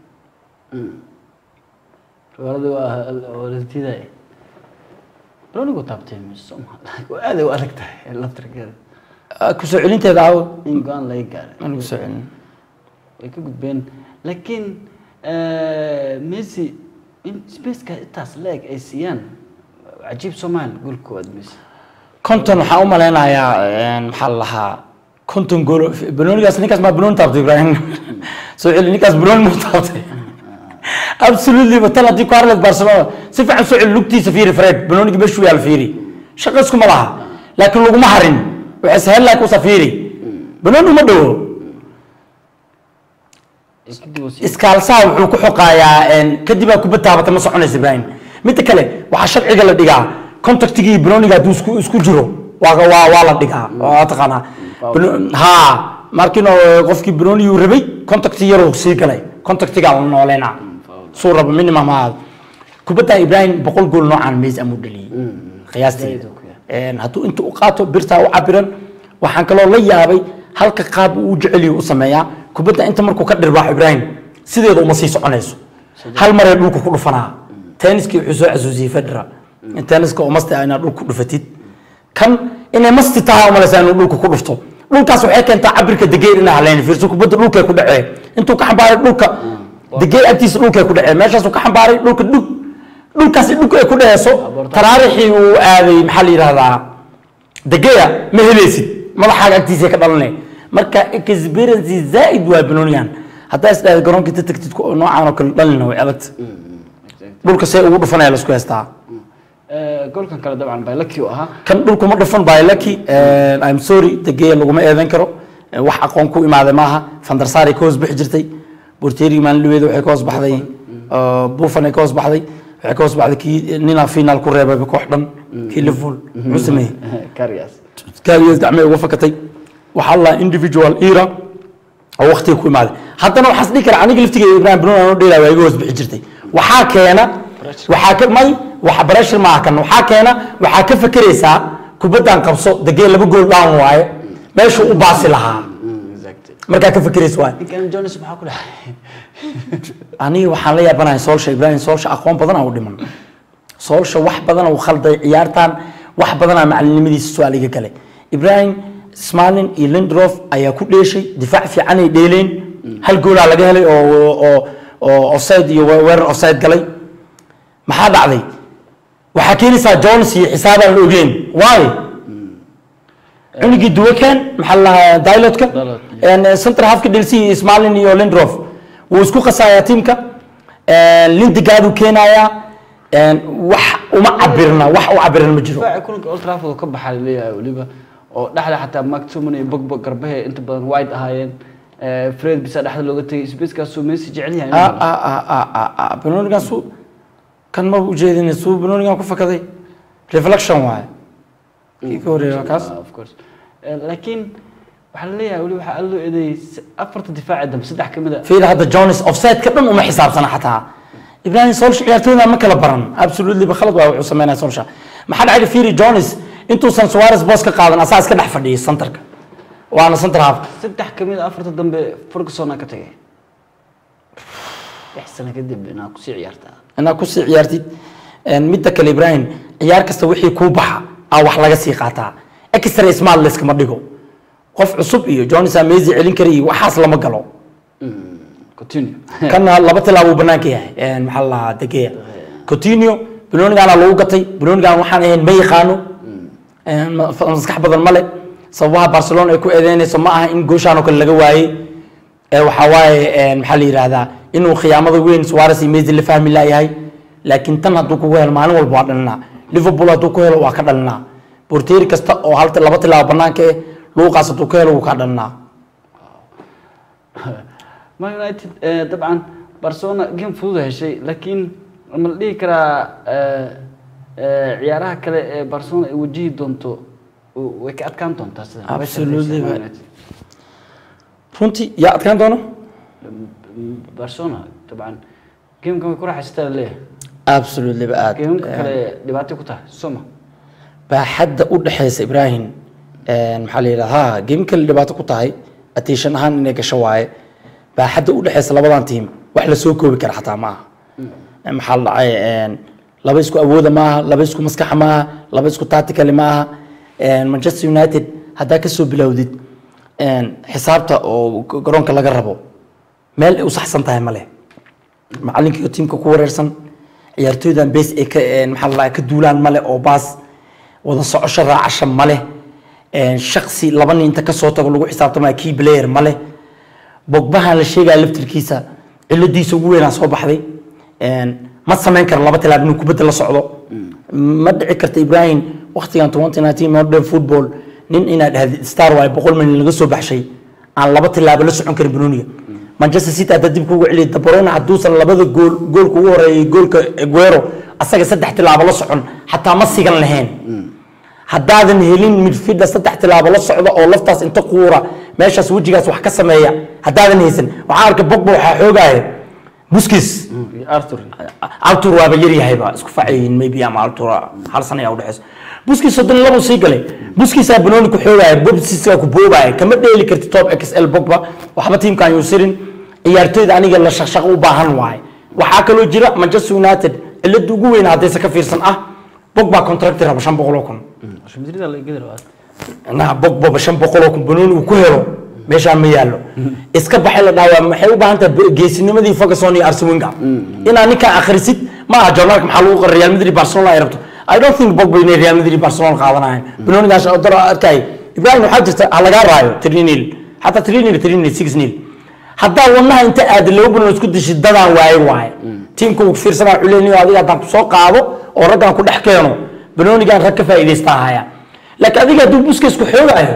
برضو ولدتي ذا بروني قلت أبتين مش سمح هذا وقالك اللي تركه كسؤالين تدعو إن كان لا يقال أنا كسؤالين ويكون بين لكن ميسي إن سبيس كاس لاك أسيان عجيب سومال قول كود ميسي كنتم حاوم لنا يا محلها كنتم قولوا بنون قاس نيكاس ما بنون تابتي إبراهيم سؤال نيكاس بنون مو تابتي absolutely بطلع دي كارلك برشلونة سيف عن سؤال لوكتي سفيري فريد بنون يجيب شوية الفيري شقصكم لها لكن لو محرن وعسهل لك وسفيري بنون ما دو iskaalsaa wuxuu ku xoqayaa kadib ku bataabata ma soconaysa Ibrahim mid kale waxa sharciga la dhigaa contactigii Browniga haduu isku jiro waa la dhigaa oo taqana ha markino qofkii Browni uu rabay contact yar oo sii galay contactiga la nooleena soo rabo minimum ma kubada Ibrahim 100 gool noocan mees amu dhali qiyaastii haduu inta u qaato birta u cabiran waxaan kaloo la yaabay halka qaab uu jeceliyo u sameeyaa kubada inta markuu ka dhirbaax Ibrahim sideedu uma sii soconayso hal mar ay dhulku ku dhufanaa tenniski wuxuu soo casuusiyay Federer in tenniska oo masti ayna dhulku dhufatid kan inay masti tahay uma lasaan dhulku ku dhufto dhulkaas waxay keentaa cabirka dageer inay haleen fiirso kubada dhulka ku dhacay intuu ka xambaaray dhulka dageer agtiisa dhulka ku dhacay meeshaas uu ka xambaaray dhulkaas dhulka ku dhacayso taraarixi uu aaday maxaa la yiraahdaa dageer ma helaysid madaxa agtiisa ka dhalanay marka experience زائد وبنونيان hadaa isdhaad garoonka tagtid noocaan oo kale dhalina way adag dhulka say ugu dhufanay la isku heestaa goolkan kale dabcan bay lucky aha kan dhulku ma dhufan bay lucky I'm sorry tagay laguma eedan karo wax aqoon ku imaaday maaha Van der Sar koos bix jirtay Borteri man luweed waxay koos baxday Buffon ay koos baxday waxay koos baxday ki nina final ku reebay koox dhan ki Liverpool musamay Karias gacmay uga fakatay وحلا individual era أو وقتي يكون ماذا حتى لو حصدي كلا عنيك لفتي إبراهيم بنون أنا ديلا ويجوز بحجرتي وحاكينا وحاك ماي وحبرش معك إنه حاكينا وحاك فكريسا كبدان قبصو دقيقة بقول لهم واي ما شو أباصي لها مركا كفكريس واي كان جونس بحاكل أنا وحلا بنا سولش إبراهيم سولش أقوم بدنا أودي من سولش واحد بدنا وخلد عيارتان واحد بدنا مع المدي السؤال يجي إبراهيم سمالين إيلندروف أيا كل شيء دفاع في عني ديلين هل جول على جهلي أو أوسايد يوير أوسايد قلي ما حد عليه وحكيني سا جونس حسابه الأوجين واي عندي جدوى كان محلها دايلوت كان يعني سنتر هاف كدلسي سمالين إيلندروف وسكو خسايا تيمكا ليند قادو كينايا وما عبرنا مجرو فيكون أولترافورد كبح عليه وليبا oo dhaxda xataa Max Tumani bogbo garbahe inta badan wide ahaayeen Fred bisa dhexda looga tagay space-kaas uu Messi jecel yahay banoonigan suu kan ma u jeedin suu banoonigan ku fakaday reflection waay kii ka horeeya kaas of course laakiin waxa la leeyahay wali waxa loo eeday afarta difaac dam saddex kamid ah fiir hadda Jones offside ka dhan uma xisaabsana xataa Ibrahim Solskjaer ciyaartooyda ma kala baran absolutely ba khalad waa wuxuu sameynaa Solskjaer maxaa dhacay fiiri Jones intuu san Suarez boos ka qaadan asaas ka dhex fadhiyay centerka waana center half saddex kamid afarta dambe Ferguson ka tagay احسن kadib inaa ku sii ciyaartid midda kale Ibrahim ciyaar kasta wixii ku baxa wax laga sii qaataa extra small list kama dhigo qof cusub iyo Jones Messi celin kari waxaas lama galo Coutinho kana laba tilaabo banaanka yahay maxaa la degay Coutinho banoonigan lagu gatay banoonigan waxaan ahayn ma yaqaano maskax badan male sababaha Barcelona ay ku eedeynayso ma aha in gooshaan oo kale laga waayay waxa waaye maxaa la yiraahdaa inuu khiyaamada weyn Suarez iyo Messi la fahmi laayahay laakiin tan haduu ku helo maalin walba waa dhalnaa Liverpool haduu ku helo waa ka dhalnaa portier kasta oo laba tilaabo banaanka luuqaas haduu ku helo waa ka dhalnaa Man United طبعا Barcelona game fudud heshay laakiin ma la dhigi karaa ciyaaraha kale ee Barcelona ay wajihi doonto way ka adkaan doontaa sida absolutely runtii yaa adkaan doono Barcelona طبعا game kan ku raaxaystaa leeyahay absolutely baad game kale dhibaato ku tahay soma baaxadda u dhaxaysa Ibrahim maxaa la yiraahdaa game kale dhibaato ku tahay attention ahaan inay gasho waaye baaxadda u dhaxaysa labadan team wax la soo koobi kara xataa ma aha maxaa la dhacay laba isku awooda ma aha laba isku maskax ma aha laba isku tactical ma aha Manchester United hadaa ka soo bilowdid xisaabta oo garoonka laga rabo meel ay u saxsan tahay male macalinka iyo teamka ku wareersan ciyaartooydan base ay ka maxaa la ka duulaan male oo baas wada socosho raacasho male shakhsi laba nin inta ka soo tago lagu xisaabtama key player male bogbahan la sheegay laftirkiisa ciladiisa ugu weyn soo baxday ma sameyn karo laba tilaab inuu kubadda la socdo ma dhici karta Ibrahim waqtigan 2019 modern football nin inaad dhahdid star way 100 milyan laga soo baxshay aan laba tilaab la socon karin banooniga Manchester City hadda dib kugu cili De Bruyne haduusan labada goolka ugu horeeyay goolka Aguero asaga saddex tilaabo la socon hatta ma sigan lahayn haddaadan helin midfielder saddex tilaabo la socdo oo laftaas inta quura meeshaas wajigaas wax ka sameeya haddaadan haysan waxa arka Pogba waxa xoogaayo Busquets Arthur waa yar yahay ba isku faacin maybe ama Arthur hal sano ayaa u dhaxaysa Busquets oo dan labo sii galay Busquets aa banooni ku xoogaayo Busquets ku boobaayo kama dheeli karti top XL Pogba waxba teamkan uu sirin ciyaartooyda aniga la shaqo u baahan waay waxa kale oo jira Manchester United cilad ugu weyn hadaysa ka fiirsan Pogba contract rabo 500,000 Madrid la igada raad na Pogba 500,000 banooni uu ku helo meesha ma yaalo iska baxay la dhaawaa maxay u baahan tahay geesinimadii Ferguson iyo Arsene Wenger ina ninka akhrisid ma aha journalka maxaa lagu qoray Real Madrid Barcelona ay rabto I don't think Pogba inay Real Madrid Barcelona qaadanayaan banoonigaas oo dara arkay Ibrahim waxa jirta laga raayo 3-0 hatta 3-0 6-0 hadda wanaha inta aad loo bano isku dishay dadaan waay teamku uu fiirsanaa xuleeniyo adiga hadda soo qaado oo raggan ku dhex keeno banoonigan rag ka faa'iideystahaya laakiin adiga duu Busquets ku xoogaayo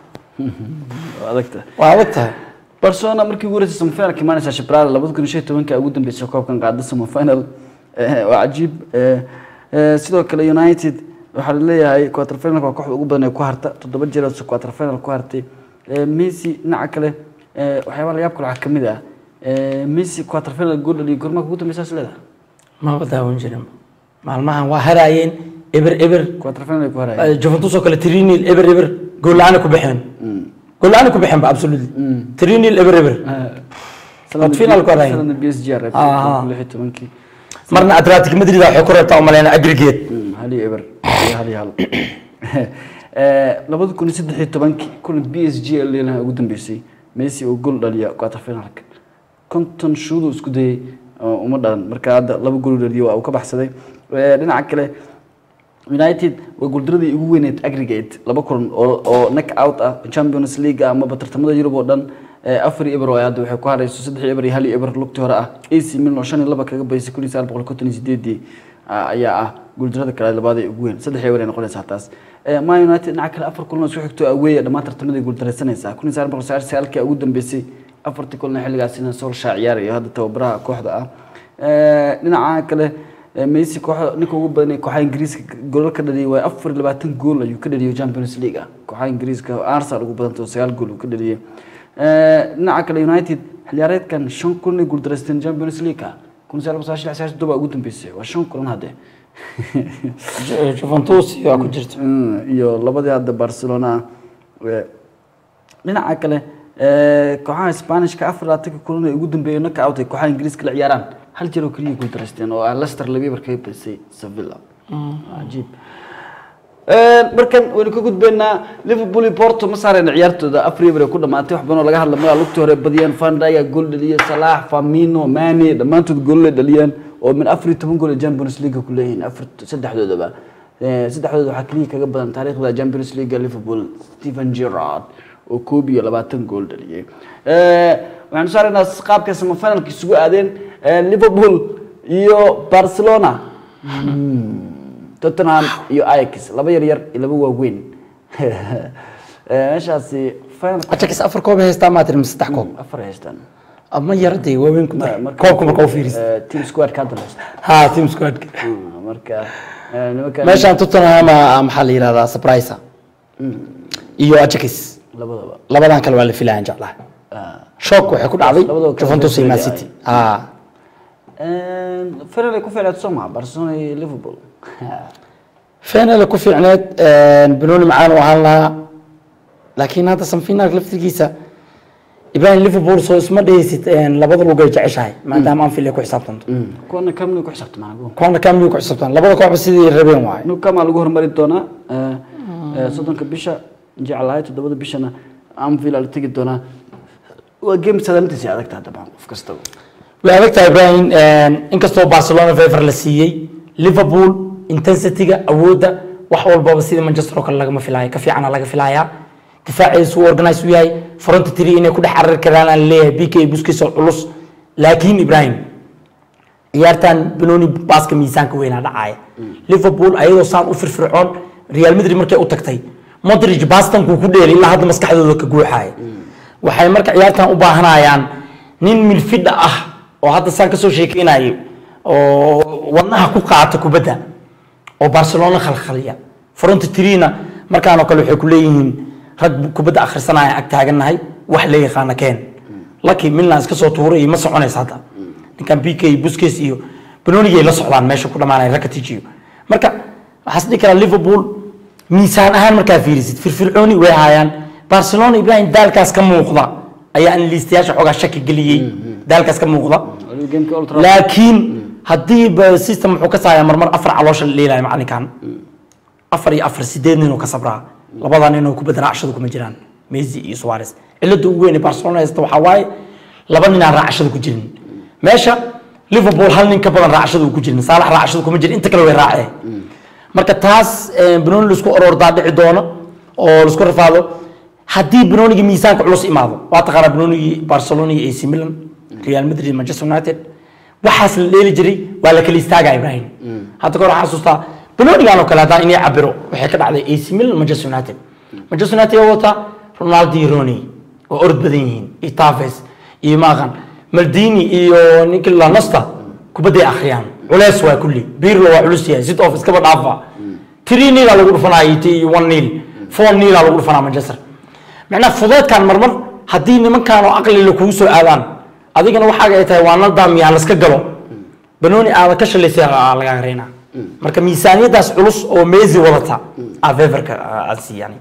adagta Barcelona markii ugu horeysay semifinal kimaanaysa Shabrada 2015 ugu dambeysay koobkan qaada semifinal waa ajiib sidoo kale United waxa la leeyahay quarter final ka koox ugu badan ay ku harta 7 jeer oo quarter final ku hartay Messi dhinaca kale waxyaabo la yaab kale waxa kamid ah Messi quarter final gool dhaliyo gorma ugu dambeysay leedahay ma badaawan jirin maalmahan waa haraayeen eber quarter final ku haraayeen Juventus oo kale 3-0 eber gool la'aan ku bixeen gool la'aan ku bixeen ba absolutely 3-0 eber sanad final ku haraayeen sanad PSG rabtay 16 marna Atletico Madrid waxa ku reebtaa umaleena aggregate hali eber hal 2013 kun PSG leeyahay ugu dambeysay Messi oo gool dhaliya quarter finalka konton shuudo isku dayay uma dhalan marka hadda laba gool dhaliyo waa uu ka baxsaday dhinaca kale United waa gooldaradii ugu weyneed aggregate laba kulan oo knock out ah Champions League ama tartamada Europe oo dhan 4-0 oo hadda waxay ku harayso 3-0 iyo 1-0 lugtii hore ah AC Milan 5-2 kaga baysay 1958 ayaa ah gooldarada kale labaad ee ugu weyn 3-0 ay noqonaysaa taas Man United dhinaca kale 4 kulan oo isku xigto away dhamaad tartamada gooldaraysanaysa 1999 ka ugu dambeysay afartii kulna xilligaasina Solskjaer ciyaarayo hadda tababaraha kooxda ah dhinaca kale Messi kooxda ninka ugu badan kooxda Ingiriiska gool ka dhaliyay waa 24 gool ayuu ka dhaliyay Champions League kooxda Ingiriiska Arsenal ugu badan 9 gool uu ka dhaliyay dhinaca kale United xiliyaareedkan 5 kulan ay guuldareysteen Champions League 1997 ugu dambeysay waa 5 kulan hadda Juventus iyo ku jirto iyo labadii hadda Barcelona dhinaca kale kooxaha Isbaanishka 24 kulan ay ugu dambeeyay knockout ay kooxaha Ingiriiska la ciyaaraan hal jeer oo kaliya ku dareysteen oo Leicester Liverpool ka badisay Sevilla ajiib markan waynu ka gudbeynaa Liverpool iyo Porto ma saareen ciyaartooda Afrika ku dhamaatay wax badan oo laga hadlay magaca lugta hore badiyeen Van Dijk gool dhaliyay Salah Firmino Mane dhamaantood gool dhaliyeen oo min 14 gool Champions League ku leeyihiin saddexdoodaba waxa kaliya kaga badan taariikhda Champions League Liverpool Steven Gerrard oo 22 gool dhaliyay waxaan saarnaa qaabka semifinalka isugu aadeen Liverpool iyo Barcelona Tottenham iyo Ajax laba yar iyo laba waaweyn meeshaasi final Ajax afar koob haystaa ma tirim saddex koob afar haystaan ama yarday waaweyn ku dar koobka marka u fiiris team squad ka dalasta team squad marka meeshaan Tottenham maxaa la yiraahdaa surprise iyo Ajax labadan kale waa la filayaan jeclahay shock waxay ku dhacday Juventus iyo Man City final ku fiicneed Soma Barcelona iyo Liverpool final ku fiicneed Benoni macaan oo ahaan lahaa laakiin hadda semifinal laftigiisa Ibrahim Liverpool soo isma dhaysid labada lug ay jeceshahay maadaama aan filay ku xisaabtanto koona kamni ku xisaabtamaanago koona kamni ku xisaabtan labada koox sidii rabeen waay nu kama lagu hormarin doona 30 bisha jeclahay 7 bishana Anfield la tagi doona waa game sadaltiisa adagtaa dabcan qof kasta way adagtaa Ibrahim inkastoo Barcelona favor la siiyay Liverpool intensity-ga awoodda wax walba sida Manchester oo kale laga ma filayo ka fiican laga filayaa difaaciisu organize u yahay front three inay ku dhaxarir karaan aan leeyahay BK Busquets oo culus laakiin Ibrahim ciyaartan Benoni baaska miisaanka weyn dhacay Liverpool ayadoo saan u firfircoon Real Madrid markay u tagtay Modric baastan ku dheelay ilaa hadda maskaxdooda ka guuxay waxay marka ciyaartan u baahanayaan nin midfield ah oo hadda saan ka soo sheekeynayo oo wadnaha ku qaata kubadda oo Barcelona khalkhaliya front three-na markaan oo kale waxay ku leeyihiin rag kubadda akhrisanaya ag taaganahay wax la yaqaan keen laakiin Milan iska soo tuuray ma soconaysa hadda ninkan BK Busquets iyo Benoni ay la socdaan meesha ku dhamaanay Rakitic marka waxa sidii kala Liverpool miisaan ahaan marka fiirisid firfircooni way hayaan Barcelona Ibrahim daalkaas ka muuqda ayaa in liistayaasha xogaa shaki galiyay daalkaas ka muuqda laakiin haddii system wuxuu ka saayaa marmar afar caloosha leeyahay macallinkan afar iyo afar sideed nin oo ka sabraa labadan nin oo ku badan raacshadu kuma jiraan Messi iyo Suarez cilada ugu weyn ee Barcelona haysta waxa waaye laba nin aan raacshadu ku jirin meesha Liverpool hal nin ka badan raacshadu ku jirin Salah raacshadu kuma jirin inta kale way raaceen marka taas Benoni isku orordaa dhici doono oo isku rafaado haddii Benoni miisaanka culus imaado waa taqaana Benoni Barcelona iyo AC Milan Real Madrid Manchester United waxaas la leeli jiray waa la kala istaagay Ibrahim hadda kor xasuusta Benoni aan kala hadaan inay cabiro waxay ka dhacday AC Milan Manchester United wata Ronaldo Rooney oo orod badan yihiin Tevez iyo Magan Maldini iyo Nicola Nasta kubadda akhriyaan culays waa kulli Pirlo waa culus yahay sit office kaba dhaafa 3-0 lagu dhufanayay 1-0 4-0 lagu dhufanaa Manchester macna fudeedkan marmar haddii nimankan oo aqli la kugu soo aadaan adigana waxa ay tahay waa naldaam yaa la iska galo Benoni aad ka shaleysay laga reena marka miisaaniyadaas culus oo Messi wadata favorka asiyani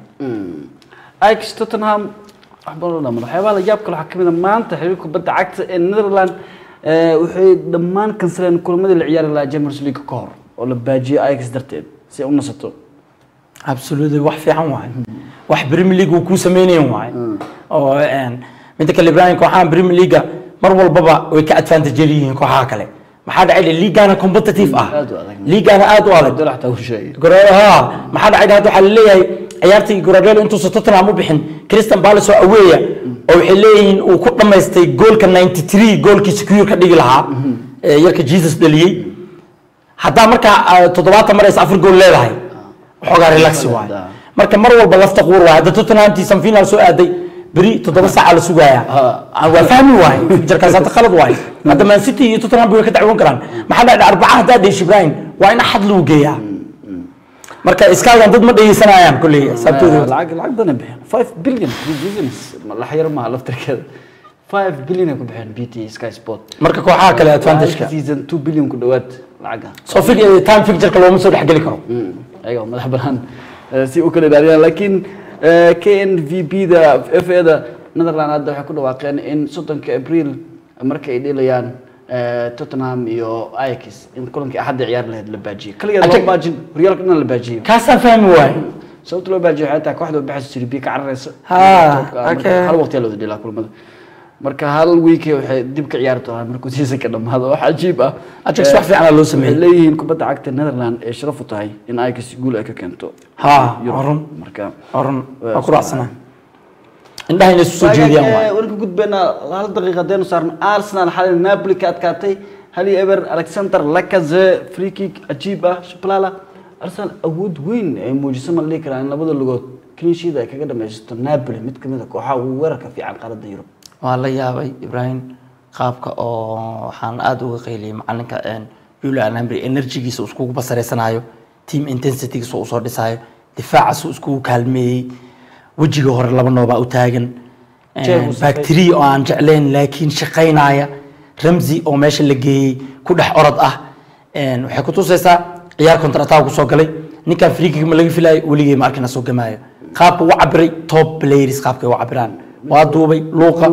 Ajax Tottenham waxbana waxyaaba la yaab kale waxa kamid ah maanta xiriirka kubadda cagta ee Netherlands waxay dhammaan kansaleen kulmadii la ciyaari lahaa Champions League ka hor oo la baajiyay Ajax darteed si ay u nasato absolutely wax fiican waay wax Premier League ku sameeyeen waay oo mid kale Ibrahim kooxaha Premier League mar walbaba way ka advantage leeyihiin kooxaha kale maxaa dhacay liigana competitive ah liigana aad u adag dalaxta u sheegay goraha maxaa dhacay hadda waxa leeyahay ciyaartii Guardiola intuu Tottenham u bixin Crystal Palace oo aweeya oo waxay leeyihiin uu ku dhameystay goolka 93 goolkii secure ka dhigi lahaa yarka Jesus dhaliyay hadda marka 7 mar ay 4 gool leedahay xogaa relax waay marka mar walba lafta quur waa hadda Tottenham tii semifinal soo aaday بري تضرب ساعة على سجايا وفهمي واي فيكتشر كاسات خلط واي هذا مان سيتي توتنهام بيقول كده عيون كلام ما حد 4 دقائق شبراين وين أحد له جيا مركز إسكال ضد ما دي سنة أيام كلية سبتو العقد ده نبيه 5 بليون بيزنس لا حير ما لفتر كده 5 بليون يكون بحين بي تي سكاي سبوت مركز كوحة كلا أدفانتج كا سيزن 2 بليون كدوات العقد سو فيك تايم فيكتشر كلام مسؤول حق لكم ايوه مدح برهان سي او كله داريان لكن كي ان في بي دا اف اي دا نذرلاند هذا waxay ku dhawaaqeen in 3 April markay ay dhilayaan Tottenham iyo Ajax in kulankii axad ciyaar lahayd la baajiyo kaliya loo baajin Real kana la baajiyo kaasa fahmi waay sababta loo baajiyo xataa kooxdu baxay Serie ka cararaysa hal waqti loo dhilaa kulamada marka hal week waxay dib ka ciyaarto markuu season ka dhamaado wax ajiib ah Ajax wax fiican loo sameeyay leeyihiin kubadda cagta Netherland ee sharaf u tahay in Ajax guul ay ka keento arun marka ku raacsana indhaha inay soo jeediyaan waay warka gudbeena hal daqiiqo deenu saarno Arsenal xalay Napoli ka adkaatay hal ever Alexander Lacazette free kick ajiib ah Shabalala Arsenal awood weyn ay muujisay ma leeyahay karaan labada lugood clean sheet ay kaga dhamaysto Napoli mid kamid ah kooxaha ugu weerarka fiican qaaradda Yurub waa la yaabay Ibrahim qaabka oo waxaan aad uga qeyliyay macalinka Julian Emery energy-giisa isku basareysanayo team intensity-giisa uu soo dhisayo difaaca isku kaalmeeyay wajiga hore laba nooba u taagan bacteria oo aan jeclayn laakiin shaqeynaya Ramsey oo meesha la geeyay ku dhex orod ah waxay ku tusaysaa ciyaar kontrataa ku soo galay ninka free kick ma laga filayo waligii ma arkina soo gamaayo qaabka uu cabiray top players qaabka uu cabiraan waa duubay luuqa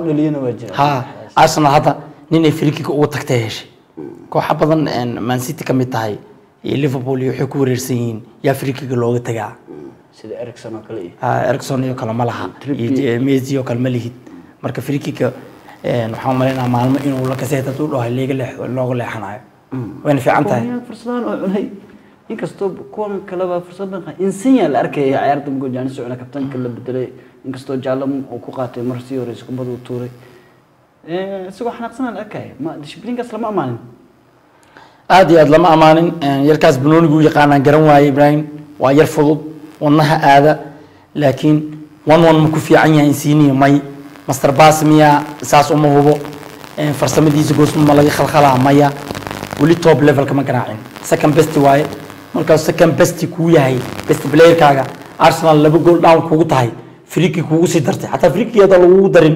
Arsenal hada nin ay free kick ugu tagtay heshay koox badan Man City kamid tahay iyo Liverpool iyo waxay ku wareersan yihiin yaa free kick looga tagaa sida Erikson oo kale Erikson iyo kala ma laha iyo Messi oo kale ma lihid marka free kick waxaan maleynaa maalmo inuu la kaseeta uu dhahay looga leexanayo wayna fiican tahay fursadaan oo cunay inkastoo kuwan kale fursadan insinya la arkay ciyaarta Mugojani socona kabtanka la bedelay inkastoo jaalam uu ku qaatay marsi hore isku badu tuuray isagoo xanaaqsan la arkay ma disciplinekaas lama amaanin aad iyo aad lama amaanin yarkaas banoonigu yaqaanaan garan waayay Ibrahim waa yar fudud wadnaha aada laakiin ma ku fiican yahay insiiniyo may master pass miya saas uma hubo farsamadiisa goosmo ma laga khalkhalaa maya wali top level kama garaacin second best waaye marka second best ku yahay best player kaaga Arsenal laba goal down kugu tahay free kick kugu sii dartay hatta free kick yada lagu darin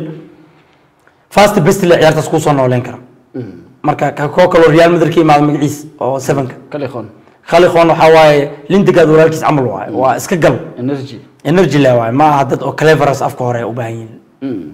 fast best la ciyaartaas ku soo nooleen kara marka ka kooxda Real Madrid ka imaad magaciis oo 7 Khalikhon waxa waaye Lindegaard walaalkiis camal waaye waa iska gal energy la waaye ma dad oo cleverers afka hore u baahan yihiin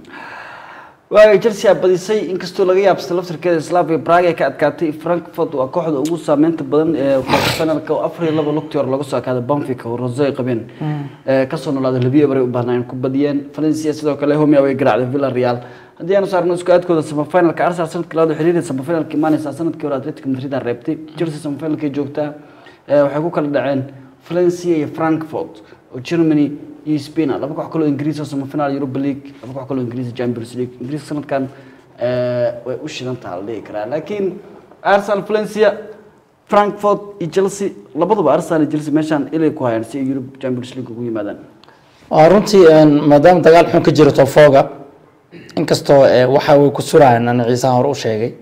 waa Chelsea badisay inkastoo laga yaabsay laftirkeeda Slavia Prague ka adkaatay Frankfurt waa kooxda ugu saameynta badan ee finalka 4-2 lugtii lagu soo kaaday Benfica oo Rosay qabeen ka soo noolaaday Liverpool baray u baahnaan ku badiyeen Valencia sidoo kale home away garaacday Villarreal haddii aan saarno isku aadkooda semifinalka Arsenal sanadkii labaad xiriirada semifinalka imaanaysa sanadkii hore Atletico Madrid reebtay Chelsea semifinalka joogta waxay ku kala dhaceen Valencia iyo Frankfurt oo Germany iyo Spain laba koox kale oo Ingiriis oo semifinal Europa League laba koox kale oo Ingiriis Champions League Ingiriis sanadkan way u shidan tahay karaa laakiin Arsenal Valencia Frankfurt iyo Chelsea labaduba Arsenal iyo Chelsea meeshan ilay ku hayaan si Europa Champions League ugu yimaadaan runtii maadaama dagaal xun ka jiro Tofoga inkastoo waxa uu ku surayaan ana Ciise hore u sheegay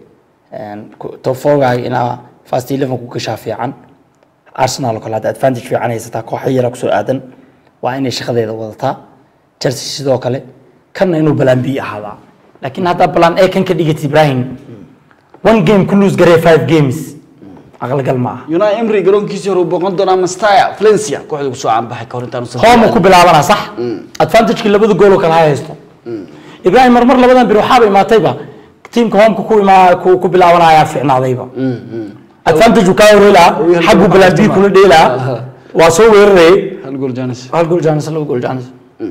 Tofoga ina fast 11 ku gashaa fiican Arsenal oo kala advantage fiican haysta koox yar ku soo aadan waa inay shaqadeeda wadataa Chelsea sidoo kale kana inuu plan B ahaada laakiin hadda plan A kan ka dhigay Ibrahim one game ku lose garee 5 games aqal gal ma Unai Emery garoonkiisa hore boqon doona Mestalla Valencia kooxda ku soo aanbaxay ka hor intaan soo home ku bilaabana sax advantage labada gool oo kala haysto Ibrahim mar labadan bir waxa ay maatayba teamka home ku bilaabanaya fiicnaadayba advantage ka horeela xaqu plan B kula dheela waa soo weeraray hal gool Janis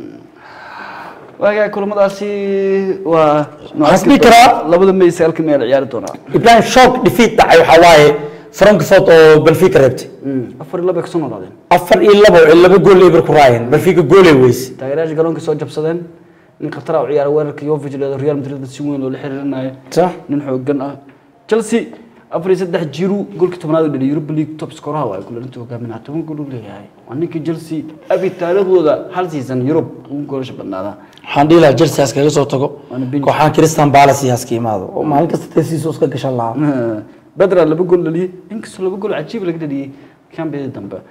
waaga kulamadaasi waa hasbi kara labada meey sagaalka meel ciyaar doona Ibrahim shock defeat dhacay waxa waaye Frankfurt oo Benfica reebtay 4-2 ka soo noqdeen 4-2 laba gool eber ku raayeen Benfica goolay weys taageerayaasha garoonka soo jabsadeen nin qatar u ciyaar weerarka Jovic leedo Real Madrid si weyn oo la xiriirinayo sax nin xoogan ah Chelsea afar iyo saddex jiru goolkii tobnaad u dhaliyay Europa League top scorer waa kula intuu hogaaminaa 10 gool u leeyahay waa ninkii Chelsea abi taariikhdooda hal season Europe ugu goolasho badnaada waxaan dhihi lahaa Chelsea kaga soo tago kooxaan Crystal Palace iska imaado oo maalin kasta teesiiso iska gashan lahaa بدر لما بقول لي إنكس لما بقول عجيب لك دي كان بيد دمبه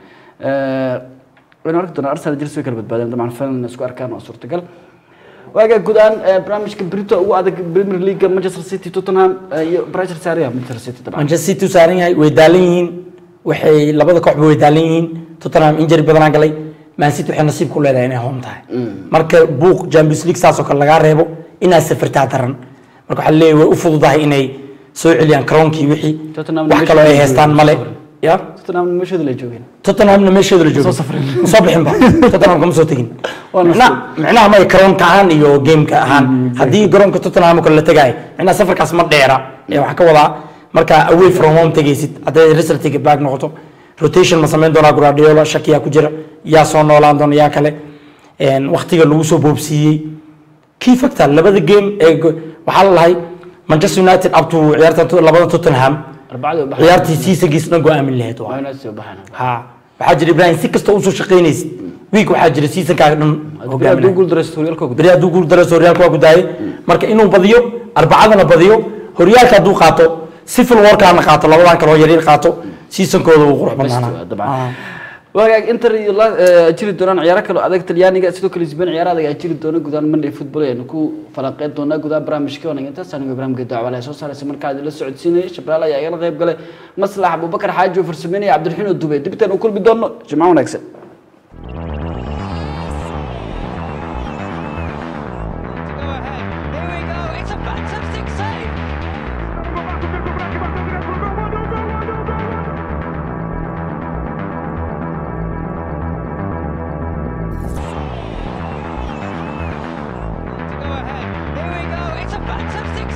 أنا أركض أنا أرسل جلسة كلمة بعدين طبعا فعلا نسكو أركان وصورة تقل واجا قدان برامج كبريتو وهذا بريمير ليج مانشستر سيتي توتنهام برايتر ساريها مانشستر سيتي طبعا مانشستر سيتي ساريها ويدالين وحي لبدا كوخ ويدالين توتنهام انجري بدنا galay مان سيتي waxay nasiib ku leedahay inay home tahay marka buuq Champions League saas oo kale laga reebo inay safartaa daran marka waxa leeyahay way u fududahay inay soo celiyaan kroonkii wixii wax kale ay haystaan male ya Tottenham meeshooda la joogeen Tottenham meeshooda la joogeen soo bixin ba Tottenham kama soo tagin macnaha ma kroonka ahaan iyo gameka ahaan hadii garoonka Tottenham kale la tagay macnaha safarkaas ma dheera ee wax ka wadaa marka away from home tagaysid haday resultiga back noqoto rotation ma sameyn doona Guardiola shakiya ku jira yaa soo noolaan doona yaa kale waqtiga lagu soo boobsiiyay kii fakta labada game ee waxa la lahay Manchester United up to ciyaarta labada Tottenham ciyaartii seasonkiisna go'aamin lahayd waa ha waxa jira Ibrahim si kasta uu soo shaqeynayay week waxa jira seasonkaaga dhan hogaamin uu guul dareystay horyaalka bariya uu guul dareystay horyaalka waa gudaayay marka inuu badiyo arbacadana badiyo horyaalka haduu qaato civil war kana qaato labadan kale oo yaryar qaato seasonkooda uu qurux badnaa واجا انتر جري دوران عيارة كلو أداك تليانية سيدو كل زبون عيارة أداك جري دوران قدام من الفوتبول يعني كو فلقيت دونا قدام برامج كونه أنت سانو برامج قدام على أساس على سمر كاد للسعود سيني شبرالا يا عيال غيب قال مصلح أبو بكر حاج وفرسميني عبد الحين الدبي دبتن وكل بدون جماعة ونكسب It's a fantastic